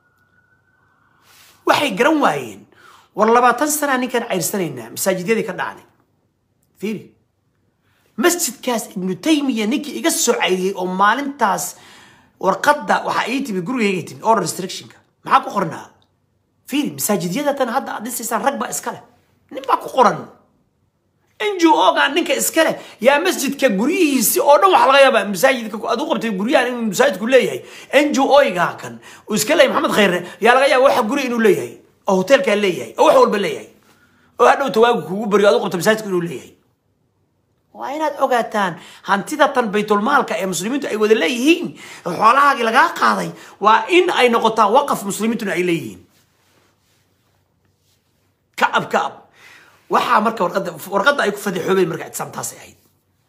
waxay garan waayeen war 20 sano ninkan ceyrsanaynaa masaajidyadii ka dhacday fiiri masjidkaas ibn Taymiyyah ninkii iga soo cayriyay oo maalintaas warqadda waxa ay tibi gurigayga tin or restrictionka maxaa ku qornaa fiiri masaajidyada tan hadda adisaysan rag baa iska leh nin baa ku qoran NGO قاعد نك إسكاله يا مسجد كجوريه سي أو نوع حلقة يا مساجد كأدوق بتجوريه يعني مساجد كلها هي NGO قاعد كان وإسكاله محمد خير يا لقيا واحد جوري إنه ليه هي أو هوتيل كان ليه هي أو حول بالليه هي وهذا تواجه كوبر أدوق بتمساجد كله ليه هي وين أوقاتان هنتيدا تن بيت المال كمسلمين أيوة ليهين حوالها كلا قاضي وإن أي نقطة وقف مسلمين أيليهين كأب waxaa marka warqada ay ku fadixoobay marka cidsamtaas ay ahayd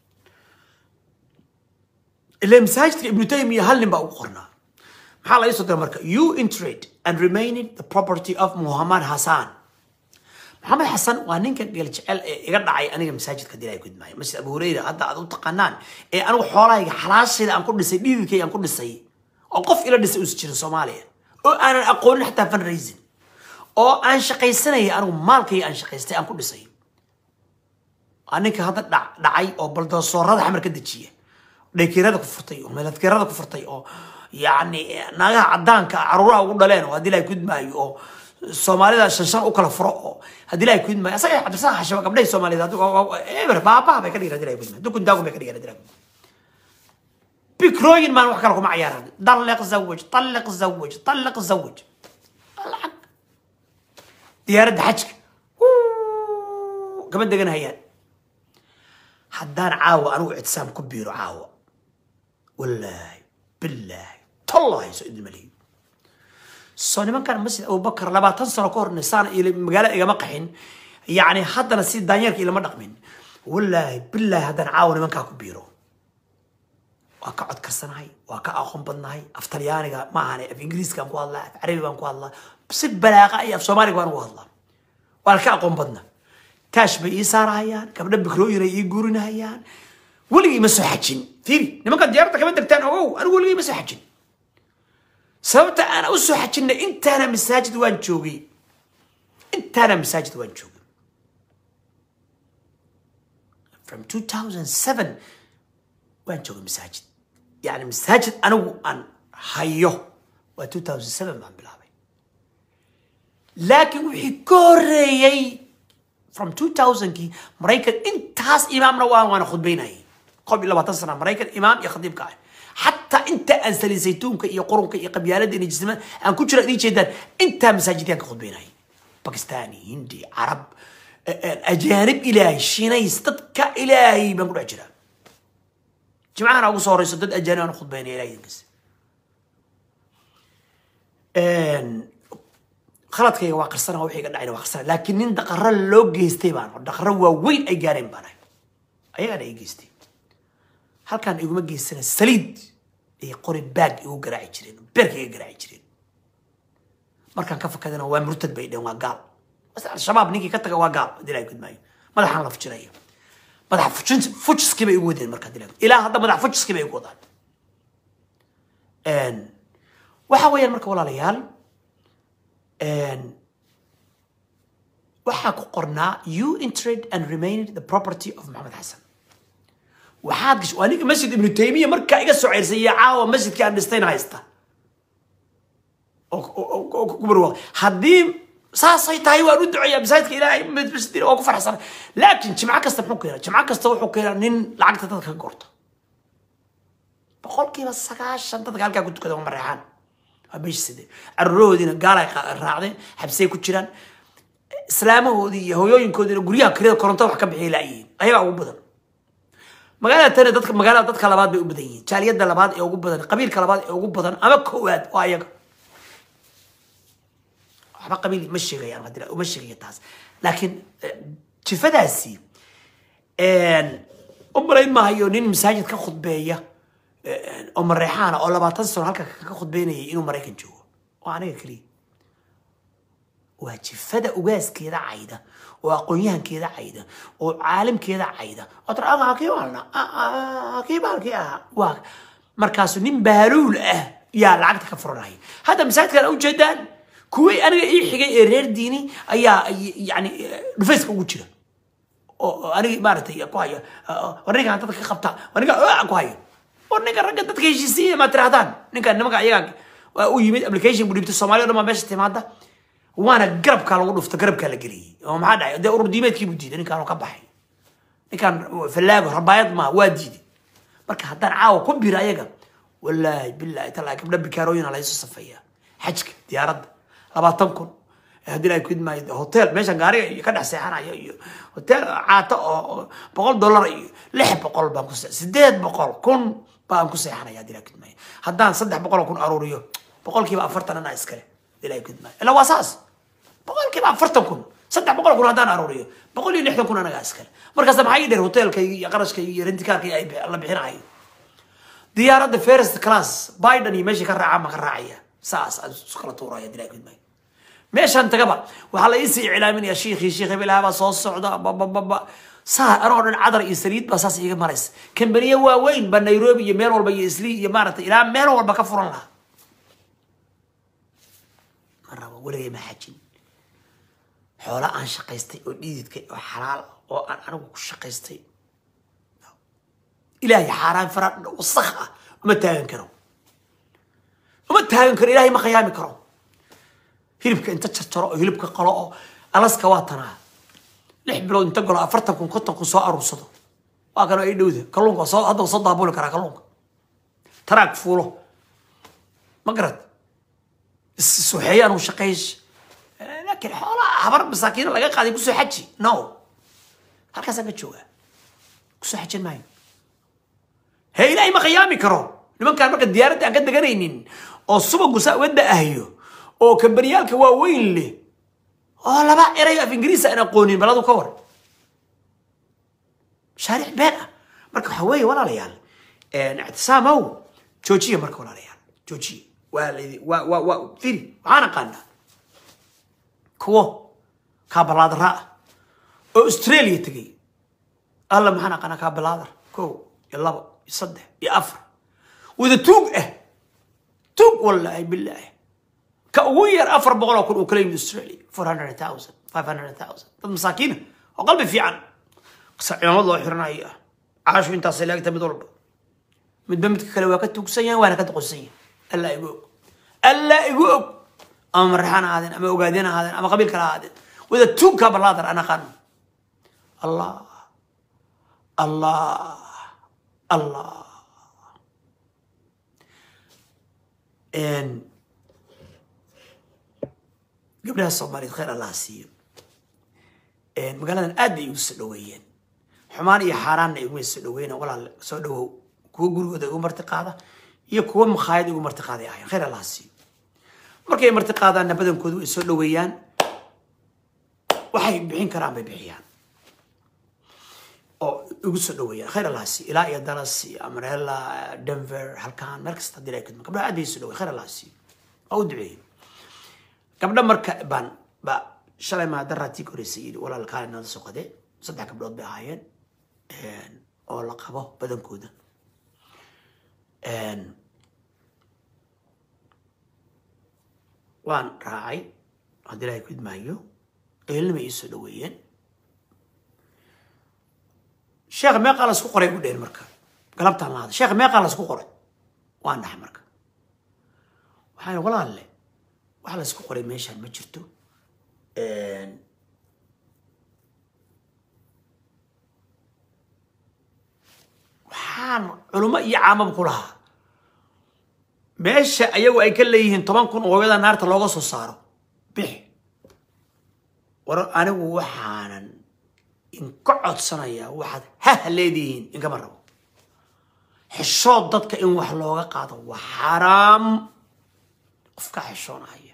ilaa masaajidka ibn Taymiyyah hal nin baa ugu qornaa maxaa la isoo diray marka you entered and remained the property of Muhammad Hassan waa ninka geel jecel ee iga dhacay aniga masaajidka dilay gudmay masjid Abu Hurayra hadda aad u taqaanaan ee anigu xoolahayga xalaashayda aan ku dhisay dhiidkay aan ku dhisay oo qof ila dhisay u jiro Soomaaliya oo aanan aqoon xataa fundraising oo aan shaqaysanay anigu maalkay aan shaqaystay aan ku dhisay أنك هذا دعي أو بلدوسور هذا حمر كده شيء ديكير هذا كفرتي أو ملات كير هذا كفرتي أو يعني ناقة عدان كعروة وقول لنا وهذه لا يكون معي أو الصومالي ده شنشان أكل فرق هذه لا يكون معي أصلا عبد الصح شباب قبل الصومالي ده إيه بابا بكري هذه لا يكون معي دو كنت داكم بكري هذه لا بكروين ما نحكي لكم عيارا طلق زوج طلق زوج طلق زوج الحق ديار حجك كمان دقنا هيان حدان عاوة أنا اعتسام كبير عاوة والله بالله تالله يسعد المليون صوني من كان مسجد أبو بكر لما تنصر كور نسان إلى مقالة إلى مقحين يعني حتى نسيت دانيالك إلى مدق من والله بالله هدان عاوة من كان كبيره وكعد كرسناي وكأخون بدناي أفترياني ما أنا في إنجليز كان قوى الله في عربي كان قوى الله بس بلاغة أي في سومالي كان قوى الله والكأخون بدنا تاش بإيسار هيان كبر بكرو يقولون هيان ولقي مسح حجين ثيري لما كان ديارتك كمان دكتان أو أنا ولقي مسح حجين سببت أنا أسح حجين أنت أنا مساجد وين تشوقي أنت أنا مساجد وين تشوقي from 2007 وين تشوقي مساجد يعني مساجد أنا هيو و 2007 ما بلابي لكن وحي كوريي from 2000 كي مريكان انتاس إمام روان وانا خد بيناي قبل لما تصنع مريكان إمام يخدم كاي حتى انت أنسلي زيتون كي يقرون كي قبيلة ديني جسمان أن كنت رأيي جدا انت مساجدين خد بيناي باكستاني هندي عرب أجانب إلهي الشيني صدق إلهي بنقول عجرة جماعة أنا أقول صوري صدق أجانب أنا خد بيناي إلهي ينقص خلط كي واقع سنة وحي قد عينا واقع سنة لكن نين دقرر لو جيستي بان دقرر وين أي جارين باناي أي أنا جيستي هل كان يقوم جيستنا سليد يقول باج يقول قراعي جرين بيرك يقراعي جرين مركان كفك كذا هو مرتد بيده وقال بس الشباب نيجي كتك وقال دلائي قد ماي ما ده حنا فجرية ما ده فجس كيف يقودين مركان دلائي إلى هذا ما ده فجس كيف يقودان إن وحوي المركب ولا ليال waxaa ku qornaa you entered and remained the property of Mohamed Hassan waxaad gashay aniga masjid ibn Taymiyyah markaa iga soo ceersay caawa masjidka aan dhistayna haysta oo ku barwa hadii saasay tahay waan u duceeyaa masjidka ilaahay masjid oo ku farxsan laakiin jimca kasta wuxuu keenaa jimca kasta wuxuu keenaa nin lacagta dadka ka gorto boqolkiiba 9 dadka halka ku tukada ma reexan أبيش سيد الرودين قال راعدين حبسي كتيران إسلامه ودي هو ينكودين قرية كريه كورنتا وحكم بعيلائين أيوة أبو بدن مقالة تانية ضدك مقالة ضدك كلابات بيوبدين شال يد لبعض أبو بدن قبيل كلابات أبو بدن أما كواد وأيق أما قبيل مشي غير غدير ومشي غير تاس لكن شفت هسي أمرين ما هيونين مساجد كخد بيا أم الريحانة أو لما تنصر هالك كأخذ بيني إنه مريكن جوا وأنا كلي وهالشفدة وجاز كذا عيدة وأقوياء كذا عيدة وعالم كذا عيدة أترى أنا كي والنا كي بالك مركز نيم بهلول يا العقد كفرناي هذا مساعد كان أول جدا كوي أنا حاجة رير ديني أيا يعني نفسك وجهه أنا ما رتي كويا ورنيك أنت خبطة ورنيك كويا ورنيك الرجال تتكيشيسي ما ترادان نيك نمك عياك ويمد أبليكيشن بدي الصومالي ولا ما بيش تماده وانا قرب كانوا ودفت قرب كان لقلي وما حدا ده أورديمات كي بدي نيك كانوا كبحي نيك كان في اللعبة ربايض ما وادي مركا حتى عاو كبير عياك والله بالله تلاقي قبل بكاروين على يسوع صفية حجك ديارد أبغى تمكن هدي لا يكون ما هوتيل ماشان قاري كده سيحنا هوتيل عاطة $100 لحب بقول بانكوس سداد بقول كون بانكوس سيحنا يا هدي لا يكون ما هدان صدق بقول كون أروريو بقول كيف أفرتنا أنا إسكري هدي لا يكون ما إلا واساس بقول كيف أفرتنا كون صدق بقول كون هدان أروريو بقول لي نحن كون أنا إسكري مركز ما هيدر هوتيل كي يقرش كي رنتكار كي الله بيحنا هاي ديارة فيرست كلاس بايدن يمشي كرعة ما كرعية ساس سكرتورة يا هدي لا يكون ما ماشي أنت قبل وحلا يسي إعلامين يا شيخ بالهذا صوص صعدة بابا صار أرون العذر يسريد بساس يجي مريس كم بنيه وين بنيروبي يمين ولا بيسلي يمارة إلى مين ولا بكفر الله مرة ولا ما حجين حولا عن شقيستي وديدك وحلال oo aan anigu ku shaqaystay ilaahay xaaraan fara wasakh ah uma taagan karo ilaahay ma khiyaami karo hilibka inta jarjaro oo hilibka qalo oo alaska waa tanaa 6 bilood inta galo 40 kun 50 kun soo aruursado waa kana ay dhowda kalluunka soo hadda soo daabuli kara kalluunka taraag fuulo ma garad suuxayaan u shaqeeys laakiin xoolaha habar masaakiin laga qaaday ku soo xaji no halkaas aan ka jooga ku soo xajin maayo hey ilaahay ma khiyaami karo nimankaan marka diyaaradda aan ka deganaynin oo subagu saa wada ahayo oo kambaniyaalka waa weyn leh oo laba eray af ingiriisi aan aqoonin baladu ka war shaaric been ah marka waxa weeye walaalayaal اعتصامه جوجيه marka walaalayaal joojiye waa firi waxaan aqaanaa kuwo kaabalaadar ah oo Australia tagay alla maxaan aqaanaa kaabalaadar 1 2 3 4 wada tuug wallahi billahi ka ugu yar 400 kun oo kale in Australia 400,000 500,000 dad masaakiin oo qalbi fiican ciidamada loo xiranayo caashu intaas leegta mid walba midba midka kale waa ka tuugsan yahay waana ka doqonsan yahay alla igu ama raxana aadan ama ogaadina aadan ama qabiil kala aadan wada tuug ka balaadar ana qan Allah en gabdhaha Soomaaliyeed khayr Allah siiyo en magaaladan aad bay u soo dhaweeyeen xumaan iyo xaaraanna igu soo dhaweeyeen walaal soo dhawow kuwa gurigooda ugu marti qaada iyo kuwa makhaayad ugu marti qaaday ah khayr Allah siiyo markay marti qaadaan badankoodu ay soo dhaweeyaan waxay bixin karaan bay bixiyaan oo ugu soo dhaweeyaan khayr Allah siiyo ilaa iyo Dallas Amarillo Denver halkaan markasta direekad gabdhaha aad bay soo dhaweeyeen khayr Allah siiyo oo duceeyeen gabdha marka ba shalay ma darati korisay walaalkaan nada soo qaday 3 gabdhood bay ahaayeen oo la qabo badankooda waan raacay hadii ay kidmaayo eelma ay soo dhaweeyeen sheekh ma qalas ku qoray u dheer marka galabtaan laada sheekh ma qalas ku qoray waan dhax marka waxaan walaalle waxa la isku qoray meeshan ma jirto waxaan culimo iyo caamab ku lahaa meesha ayagu ay ka leeyihiin 10 kun oo wada naarta looga soo saaro bix war anigu waxaanan in ka codsanaya waxaad leedihiin in kama rabo xishood dadka in wax looga qaado waa xaraam qofka xishoonaya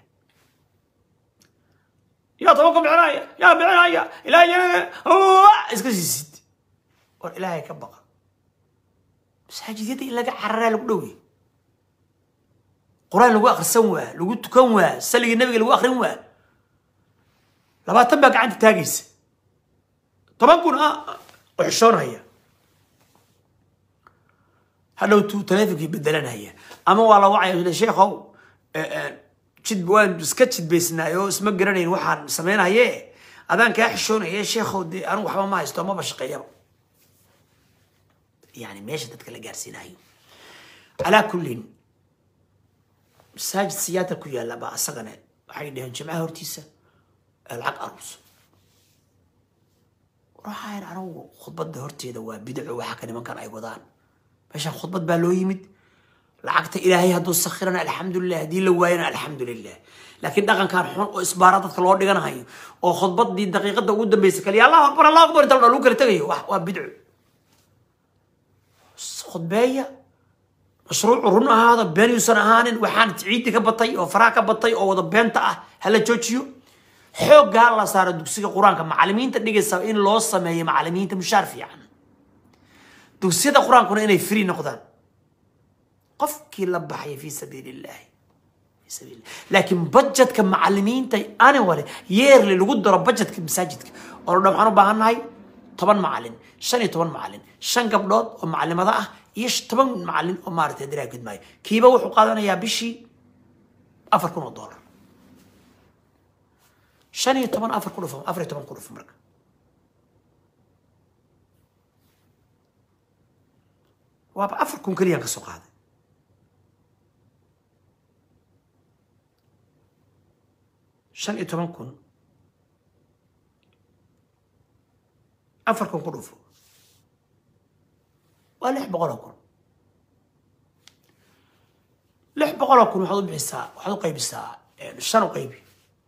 يا طبقة بعراية يا بعراية إلهي إسكسيسيد والإلهي كبقى بس حاجة دي إلا قاعد لك دوي قرآن لو آخر سوى لو قلت كوى سلي النبي لو آخر وى لما تبقى عند تاجس طبعا كون وحشون هي هلو تلافك بدلنا هي أما والله وعي الشيخ هو جد بوان سكتشد بيسنايو اسمه قرنين وحن سمينا هي أذان كاحشون هي شيخ ودي أنا وحما ما يستوى ما بشقيره يعني ماشي تتكلم جالسين هاي على كل مساجد سيادة كويا لا بقى سجنة حيدهن جماعة هرتيسة العق أروس راح هاي أنا خطبة دهرتي دوا بدع وحكي من كان أي وضان باش خطبة بالو يمد لعقت إلهي هدو سخرنا الحمد لله دي لوينا الحمد لله لكن دقن كان حون وإسبارات كلور دقنا هاي أو خطبة دي دقيقة دقود بيسكال يا الله أكبر الله أكبر تلو لوكر تغي وبدع خطبية مشروع رنا هذا بيني وسنهان وحان تعيد كبطي أو فراك بطي أو ضبين تأه هلا جوتشيو حوق قال الله صار دوسيك قرآن كمعلمين تدقي سوين لوصة ما هي معلمين تمشارف يعني دوسيك قرآن كنا إنه فري نقدان قفكي لبحي في سبيل الله في سبيل الله لكن بجت كمعلمين تي أنا ولا يرلي لو قدر بجت كمساجدك أو لو حنو بعنا هاي طبعا معلم شني طبعا معلم شن قبلات ومعلم هذا يش طبعا معلم ومارت يدري قد ماي كيبا وحقادنا يا بشي $4 شني طبعا $4 طبعا كله في مرك وابا أفركم كليا كسوق هذا شن إتمنكم أفركم كروفو ولح بقولكم لح بقولكم وحضو بالساعة وحضو قيب الساعة شنو قيبي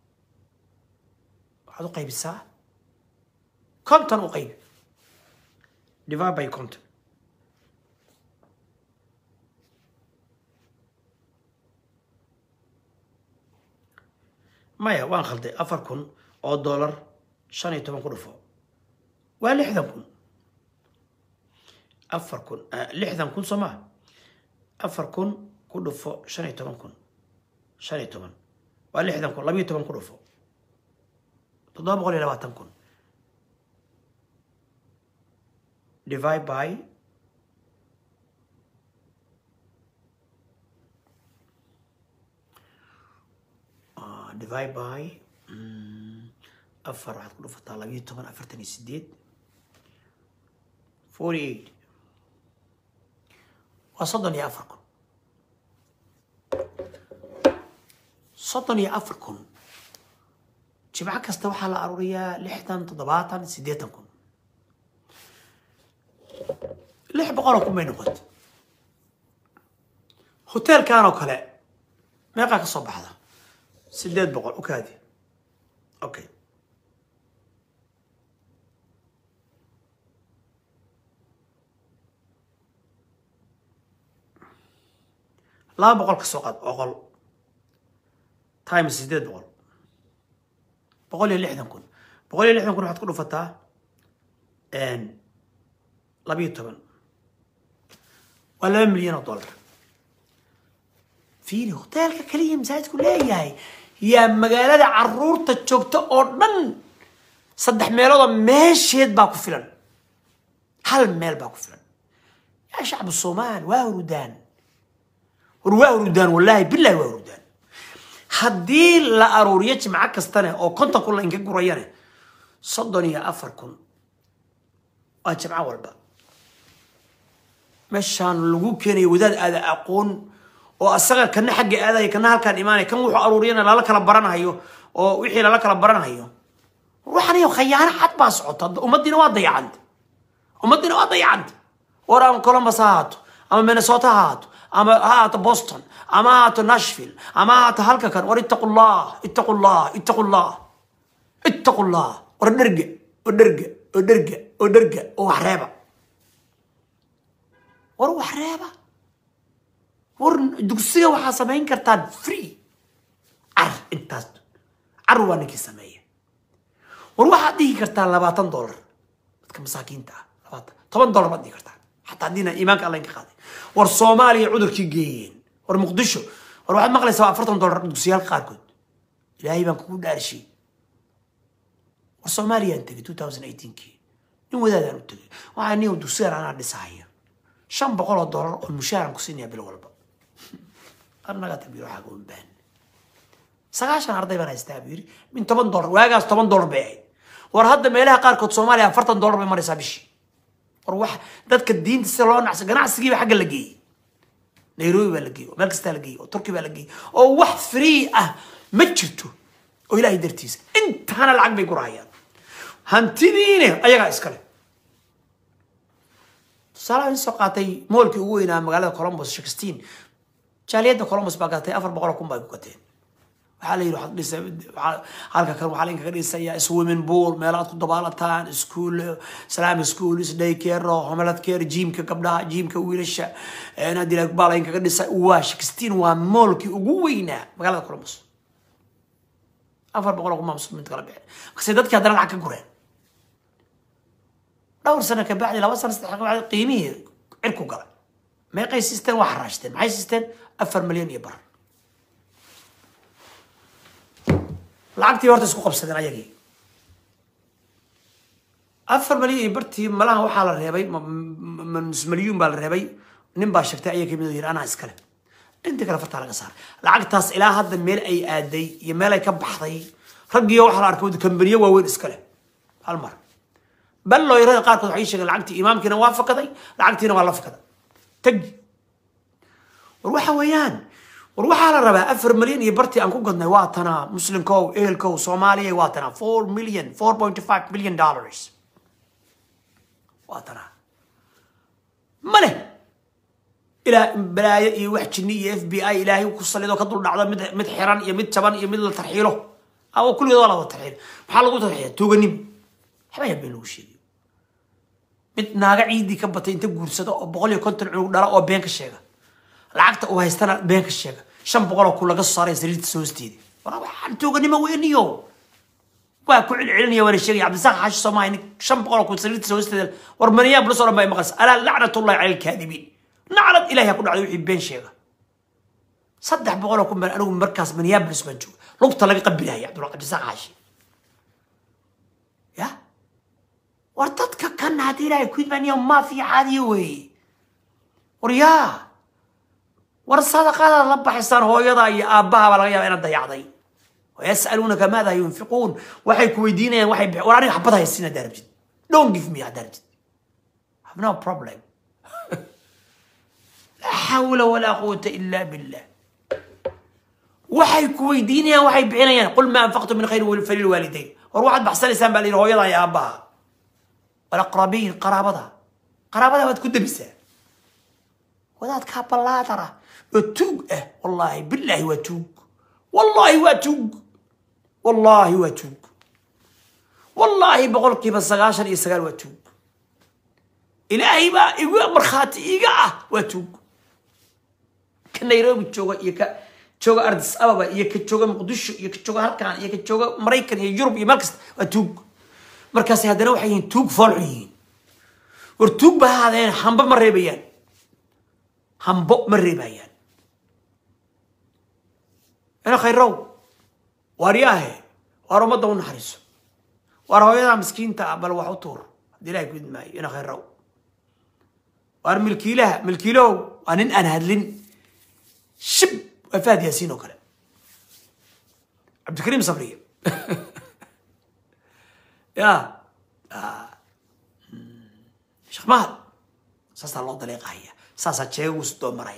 وحضو قيب الساعة كونتن وقيب divide by content maya waan khalday 4,000 oo dollar 15 ku dhufo waa 60,000 4,000 soma 4,000 ku dhufo 15,000 15 waa 60,000 12 ku dhufo 720,000 divide by divide by أفر واحد كله فطالبية طبعا أفرتني سديد 48 وصدني أفركم صدني أفركم جماعة استوحى على أرورية لحدا تضباطا سديتكم لح بقولكم من وقت هوتيل كانوا كلا ما يقعك الصبح هذا سديت بقول أوكي أوكي لا بقول كسوقات أقول تايم سديت بقول اللي إحنا نكون بقول اللي إحنا نكون حتكونوا فتاة إن لبيت طبعا ولا مليون دولار في هوتيل كلية مساعد كلها يا مقالة عرور تشوكت أردن صدح ميلوضة ماشي باكو فلان هل ميل باكو فلان يا شعب الصومال واردان وروردان والله بالله واردان هدي لا أروريتش معك استنى أو كنت أقول إنك قريانة صدني يا أفركم أجمع والبا مشان لغو كيني وداد هذا أقون وأصغر كنا حق هذا كنا هالكان إيماني كم وحو أرورينا لا لك لبرنا هيو أو وحي لا لك لبرنا هيو روحني وخيانة حد باسعود ومدينا واضي عند ومدينا واضي عند ورا كولومبس هاتو أما مينيسوتا هاتو أما هات بوسطن أما هات ناشفيل أما هات هالكا كان اتقوا الله اتقوا الله اتقوا الله اتقوا الله ودرجة ودرجة ودرجة ودرجة وحرابة وروح حرابة دقسية waxaa samayn kartaa free intaas carwaanka sameeya waxaad dhihi kartaa $20 dadka masaakiinta ah $10 baad dhihi kartaa hatta diina iimaanka Allah inka qaaday war Soomaaliya cudurkii geeyeen war Muqdisho war waxaad maqlaysaa $40 dugsiyaal qaarkood ilaahay baan kugu dhaarshay war Soomaaliya inta 2018 in wadaadaan u tagay waxaan niyo dugsiyaal aan dhisaya $500 oo mushaar ku siinaya bil walba أنا قاعد أبير حاجة بان سقاش أنا أرضي بنا يستابير من $10 واجاز $10 بعي ورهذا ما لها قارك الصومالي $40 بمر يسابيش وروح ذاتك الدين تسلون عس جناح سجيب حاجة لقيه نيروبي بلقيه ومركز تلقيه وتركي بلقيه أو واحد فري متشتو وإلهي درتيس أنت أنا العقب يقرايا هنتدينه أيها إسكال صار إن سقطي مولك وينا مقالة كولومبوس 16 جالية كولومبوس باقاتي 400 باي كوكتين waxaa la yiri waxa dhisay halka kan waxa linka dhisay swimming pool meelaad ku dabaalataan school salaam school day care homelad care gymka gabdhaha gymka wiilasha ee hadii la baalayinka ka dhisay waa 16 waa moolkii ugu weynaa magaalada Columbus 400 kuma muslimiinta kala bixin qasay dadka hadana lacag ka gureen dhowr sano ka bacdi 2 sano saddex ka bacdi qiimihi cirku galay meeqay system wax raashteen maxay system 4 milyan iyo bar lacagtii horta isku qabsadeen ayagii 4 milyan bartii malaha waxa la reebay milyan baa la reebay nin baa sheegtay ayagii mid yiri ana iskale inta kala farta laga saar lacagtaas ilaa hadda meel ay aaday iyo meel ay ka baxday ragiyo waxa la arkay kambaniyo waaweyn iskale hal mar bal loo yiraahdo qaarkood waxay sheegeen lacagtii imaamkiina waa fakaday lacagtiina waa la fakaday تجي وروح ويان وروح على ربع 4 مليون يبرتي أنكو قدنا واتنا مسلم كو إيل كو صوماليا واتنا 4 مليون 4.5 مليون دولار واتنا ماله إلى بلايا يوحشني FBI إلهي وكسر لي ذوك الدول نعذب مد حيران يمد شبان يمد الترحيله أو كل يوم ولا ترحيل محل قلت ترحيل توجني حبايب بينوشي مد ناقع عيدي كبتين تقول صدق بقول يكون تلعب دارا أو بينك الشيء العقد أو هيستنى بينك الشيء شن بقول كل قصة يسريت سوستيدي ورا حن توجني ما وين يوم وكل علني ولا شيء عبد الزاق حاش سماينك شن بقول كل سريت سوستيدي ورمانيا بلص ولا ما يمقص ألا لعنة الله على الكاذبين نعرض إلهي يكون على يحبين شيء صدق بقولكم من أنا مركز من يابلس منجو لقطة لقى قبلها يا عبد الله عبد الزاق عاشي يا ورتتك كان هذه لا يكون من يوم ما في عادي وي وريا ورصادق هذا رب حسان هو يضاي أباها ولا يا أنا ضيعضي ويسألونك ماذا ينفقون وحي كويدين وحي وراني حبطها السنة درجة don't give me a درجة I have no problem لا حول ولا قوة إلا بالله وحي كويدين وحي بعينيا قل ما أنفقتم من خير فللوالدين وروح بحصل لسان بالي هو يضاي يا أباها والأقربين قرابتها وتكون بسا وذات كاب الله ترى وتوق والله بالله وتوق والله بقول كيف السقاشر يسقال وتوق إلهي بقى يقول مرخاتي إيقاه وتوق كنا يروي تشوغا يكا تشوغا أردس أبابا يكا تشوغا مقدش يكا تشوغا هالكان يكا تشوغا مريكان يجرب يمركز وتوق مركز هذا روحيين توق فالعيين ورتوق بهذين حنبا مريبيان حنبا مريبيان أنا خير رو وارياه ورمضة ونحرسه وراويها مسكين تعبل وحطور دي لا يكون معي أنا خير رو وارملكي لها ملكي له أنا هدلين شب وفاد ياسين وكلام عبد الكريم صبري يا شيخ مهد ساسا الله طريقة هي ساسا تشيوس دو مرايا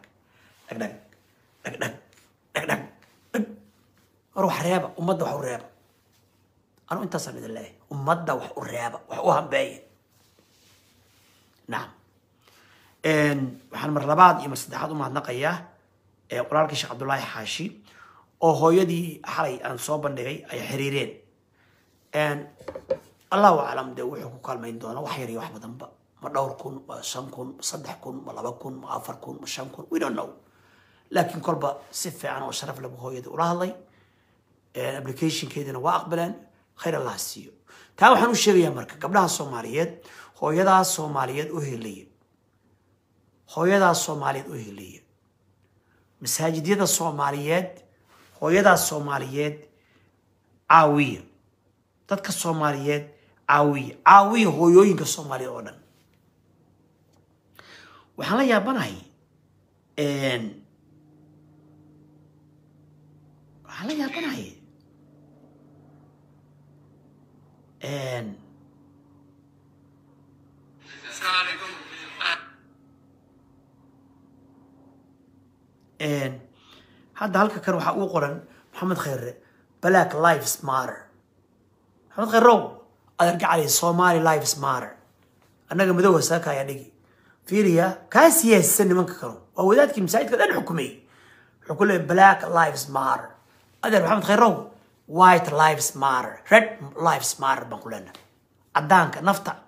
دك روح ريابة ومدة وحو ريابة أنا أنت سمد الله ومدة وحو ريابة وحوهم باين نعم waxaan mar labaad iyo saddexaad u mahadnaqayaa qoraalkii Sheekh Cabdullaahi Xaashi oo hooyadii xalay aan soo bandhigay ay xiriireen Allahu a'lam de wuxuu ku kalmayn doona wax yar iyo wax badanba ma dhowr kun ma 5 kun 3 kun ma 2 kun ma 4 kun ma 5 kun we don't know laakiin kolba si fiican oo sharaf leh hooyadii ula hadlay application keedina waa aqbalaan khayr Allah siiyo taa waxaan u sheegayaa marka gabdhaha Soomaaliyeed hooyadaas Soomaaliyeed u helay hooyadaas Soomaaliyeed u helay masaajidada Soomaaliyeed hooyadaas Soomaaliyeed caawiya dadka Soomaaliyeed caawiya hooyooyinka Soomaaliyeed oo dhan waxaan la yaabanahay هذا هلك كانوا حقوق قرن محمد خير بلاك لايفز ماتر محمد خير رو أرجع عليه صومالي لايفز ماتر أنا قم بدو ساكا يعني فيريا كاسية السنة من كانوا وهو ذاتك مساعد كذا الحكومي حكوا بلاك لايفز ماتر هذا محمد خير رو وايت لايفز ماتر ريد لايفز ماتر بنقول لنا عدانك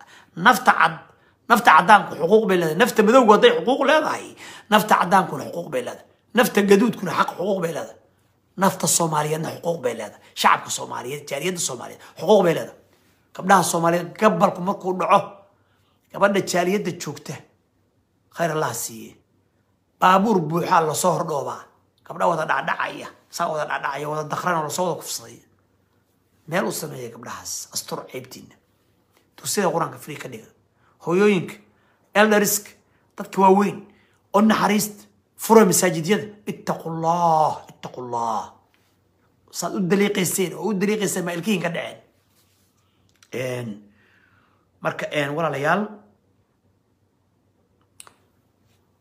نفط عدانك حقوق بلاد نفط مدو قضي حقوق لا هاي نفط عدانك حقوق بلاد نفط الجدود كنا حق حقوق بلاد نفط الصوماليين حقوق بلاد شعبك الصومالي جالية الصومالية حقوق بلاد قبلها الصوماليين قبلكم مركو دعوه قبلنا الجالية تشوكته خير الله سيه بابور بوحة الله صهر دوبا قبلها وضع دعاية صار وضع دعاية وضع دخران ولا صوت كفصية مالو السنة قبلها أستر عيبتين توصية قرآن كفريقة دي هويوينك إلنا ريسك تتكواوين قلنا حريست فرع مساجد يد اتقوا الله صاد الدليق السين والدليق السين ما الكين كدعين مركا ولا ليال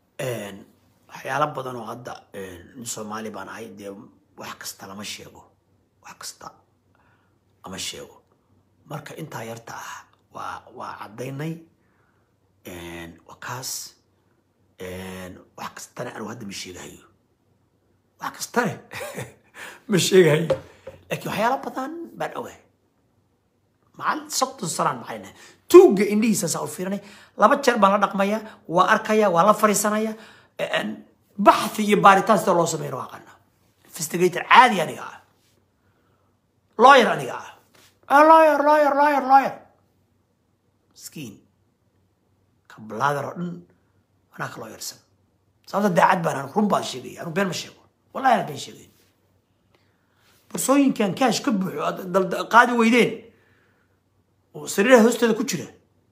waxyaalo badan oo hadda Soomaali baan ahay dee wax kasta lama sheego wax kasta ama sheego marka inta yarta ah waa cadaynay wakaas wax kasta aan hadda ma sheegayo wax kasta ma sheegayo laakiin waxyaalo badan baan ogahay maal sabtu salaan maxayna tuuga indhiisa saa u fiirinay laba jeer baan la dhaqmaya waa arkaya waa la fariisanaya baxthi iyo baaritaan sida loo sameeyo aqana investigator caadi aniga lawyer aniga lawyer skin kabladar أنا خلاص يرسم صارت داعد بنا نقوم باشيء أنا بين مشيء والله أنا بين شيء برسوين كان كاش كبح قاعد ويدين وسريره هست هذا كتيره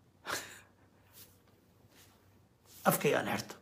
أفكي أنا هرت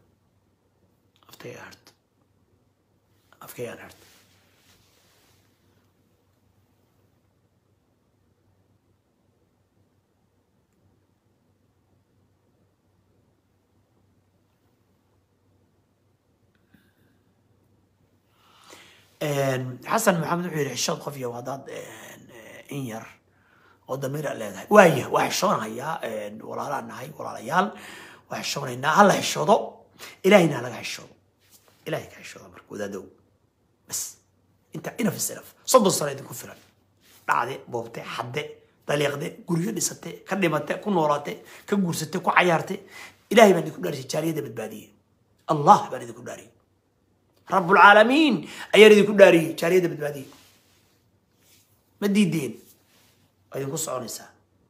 حسن محمد وحير الشوط خفيه وهذا إنير ودمير الله وياه وحشون هيا ولا لا نهاي ولا ريال وحشون إن الله الشوط إلهنا لك الشوط إلهك الشوط مركودا دو بس أنت هنا في السلف صد الصلاة كفرا بعد بوبتي حد طليق ده قرية لسته كلمته كنوراته كجورسته كعيارته إلهي بني كل داري جارية ده بتباديه الله بني كل داري رب العالمين أيريد كل داري جارية ده بتباديه مدي الدين وإذن كل صعونيسا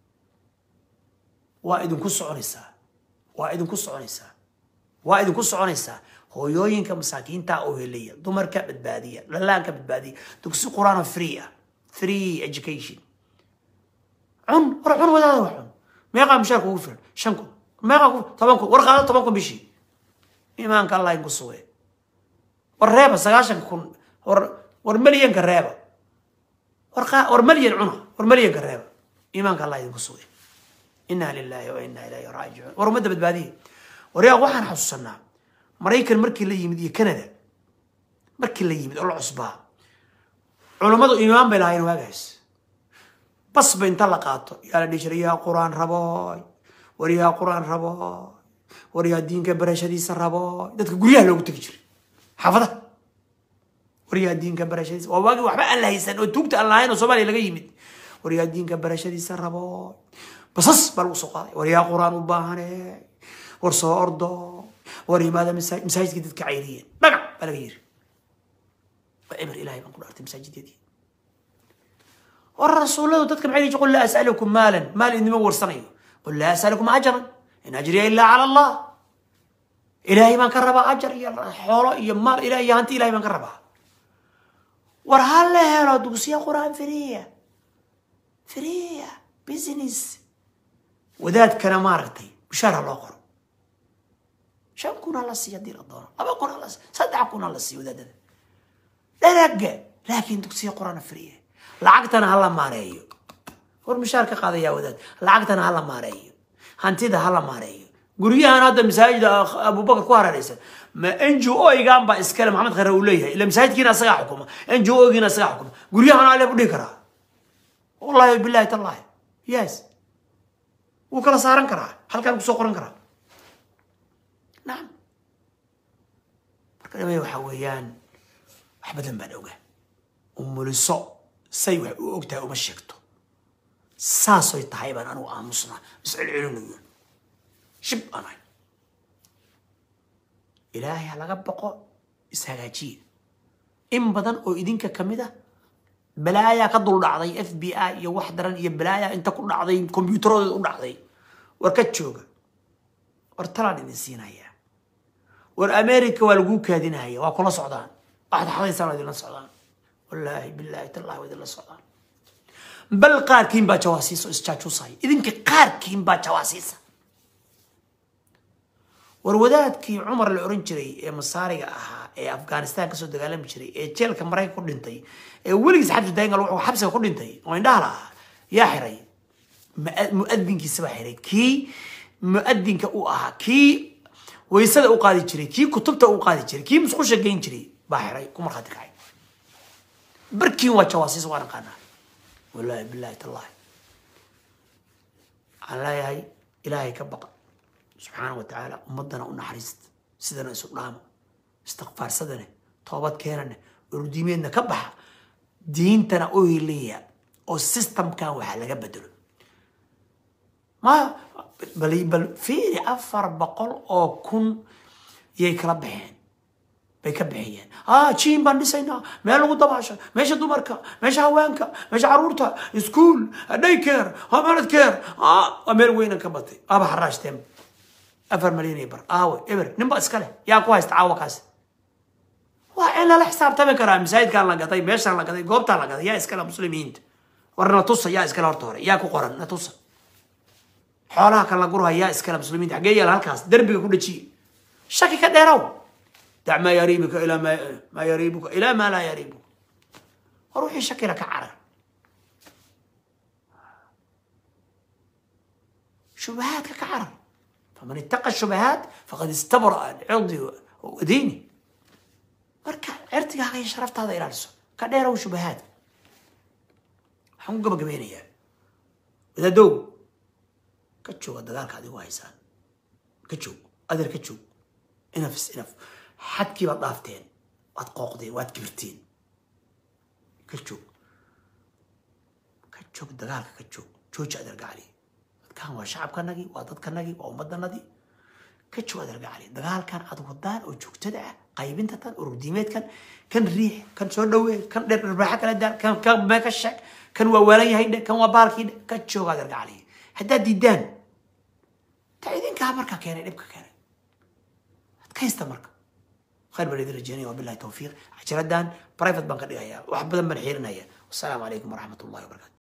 وإذن كل صعونيسا هويوين كمساكين تا أوهلية دمر كبت بادية لالان كبت بادية تكسي قرآن free education عن ولا وحن ما يقع مشارك وفر شنكم ما يقع طبعاً ورقة طبعاً بشي إيمانك الله ينقصوه والرابة سقاشن كون ورمليان كالرابة ورمليان عنا ورمليان كالرابة إيمانك الله ينقصوه إنا لله وإنا إليه راجعون ورمدة بتباديه وريا وحن حسنا مريكا المركي اللي يمدي كندا مركي اللي يمد الله عصبها علماء إيمان بلاين واجس بس بينطلقاتو يا لديش ريا قرآن رباي وريا قرآن رباي وريا الدين كبرش حديث رباي ده تقوليها لو تكجري حافظة وريا الدين كبرش حديث وواجي وحبا الله يسن وتوقت الله هنا صومالي لقى يمد وريا الدين كبرش حديث رباي بصص بالوسقاي وريا قرآن وباهني ورصو أرضه وري ماذا مساجد جديد كعيريين بقى بلغير وإمر إلهي من كل أرض مساجد جديد والرسول الله تذكر عيني يقول لا أسألكم مالا مال إني مور صنيه قل لا أسألكم أجرا إن أجري إلا على الله إلهي من كربها أجر يا حوله يا مال إلهي أنت إلهي من كربها ورهال له دوسيا قرآن فريا بيزنس وذات كان مارتي بشارع الآخر شو كون الله سيدير الدار أبى كون الله صدق كون الله سيودة لا رجع لكن تكسي قرآن فريه لعقتنا هلا ماريو والمشاركة قضية وداد لعقتنا هلا ماريو هنتيدا هلا ماريو قرية أنا هذا مساجد أبو بكر كوارا ليس ما إنجو أي جام بإسكال محمد خيروليه إلا مساجد كنا صياح حكومة إنجو أي كنا صياح حكومة قرية أنا عليه بدي كرا والله بالله تالله يس وكلا صارن كرا هل كان بسوق قرن كرا نعم كلمة وحويان أحبدا بنوجه وملصق سيوح وقتها ومشيكته ساسو يتحيبان أنا وآمسنا بس العلونيون شب أنا إلهي على قبقه إسهاجي إن بدن أو إدينك كمدة بلايا كدول عضي FBI يا وحدرا يا بلايا أنت كل عضي كمبيوتر كل عضي وركتشوجا ورتراني نسينا يا والأمريكا والجوك هذين هي وكل صعدان واحد حضي سنة دي الصعدان والله بالله تالله ودي الصعدان بل قار كين بجواسيس استشاتشو صاي إذن كقار كين بجواسيس والوداد كي عمر الأورنجري مصاري أفغانستان كسر دجالم شري تشيل كمراي كودنتي وليس حد داين قالوا حبسه كودنتي وين دهلا يا حري مؤذن كي سبا حري كي مؤذن كأوها كي ويسد أوقادي جري كي كتبته أوقادي جري كي مسخوش جين جري باحري كم مرة خاطر عين بركي وجواسيس وانا قانا والله بالله تالله على هاي إلهي كبقى سبحانه وتعالى أمضنا ونحرست سيدنا سلام استغفار سدنا توبات كيرنا ورديمينا كبحة دينتنا أويلية أو السيستم كان وحلا بدله ما بل في أفر بقول أو كن يكربحين بيكبحين تشين بندسينا ما لو طبعا ماشي دمرك ماشي هوانك ماشي عرورتها سكول داي كير مالت كير امير وين كبتي ابا حراش تم افر مليون يبر ابر نبا اسكله يا كويس تعاوكاس وانا الحساب تبع كرام زايد كان لا قطي ماشي لا قطي غوبتا لا قطي يا اسكله مسلمين ورنا توص يا اسكله هورتور يا كو قرن توص xoolaha kan la guraya yaa iskala muslimiinta xagee yaal halkaas darbiga ku dhajiy shaki ka dheeraw dac ma yariibuka ila ma yariibuka ila ma la yariibuka ruuxi shakira ka carar شبهات ka carar faman ittaqa shubahat faqad istabra al-'irdi wa dini marka irtigaaga iyo sharaftaada ilaaliso ka dheeraw shubahat waxaan ku gabagabeynayaa wadadow كتشوف الدجال كذي وايسان كتشوف أدر كتشوف إنف حد كي بضافتين واتقاقدين واتكبرتين كتشوف الدجال كتشوف شو أدر قالي كان وشعب كان نجي وأضد كان نجي وأمضنا نجي كتشوف أدر قالي الدجال كان أدودان وجوك تدعى قايبين تطل ورديمات كان ريح كان سولوي كان ربح كان الدار كان ما كشك كان وولي هيدا كان وبارك كتشوف أدر قالي هدا ديدان تعيدين كامركا كان يبقى كان كيست مركا خير بريد الرجاني وبالله التوفيق عشان دان برايفت بنك دغيا وحبدا من حيرنا والسلام عليكم ورحمه الله وبركاته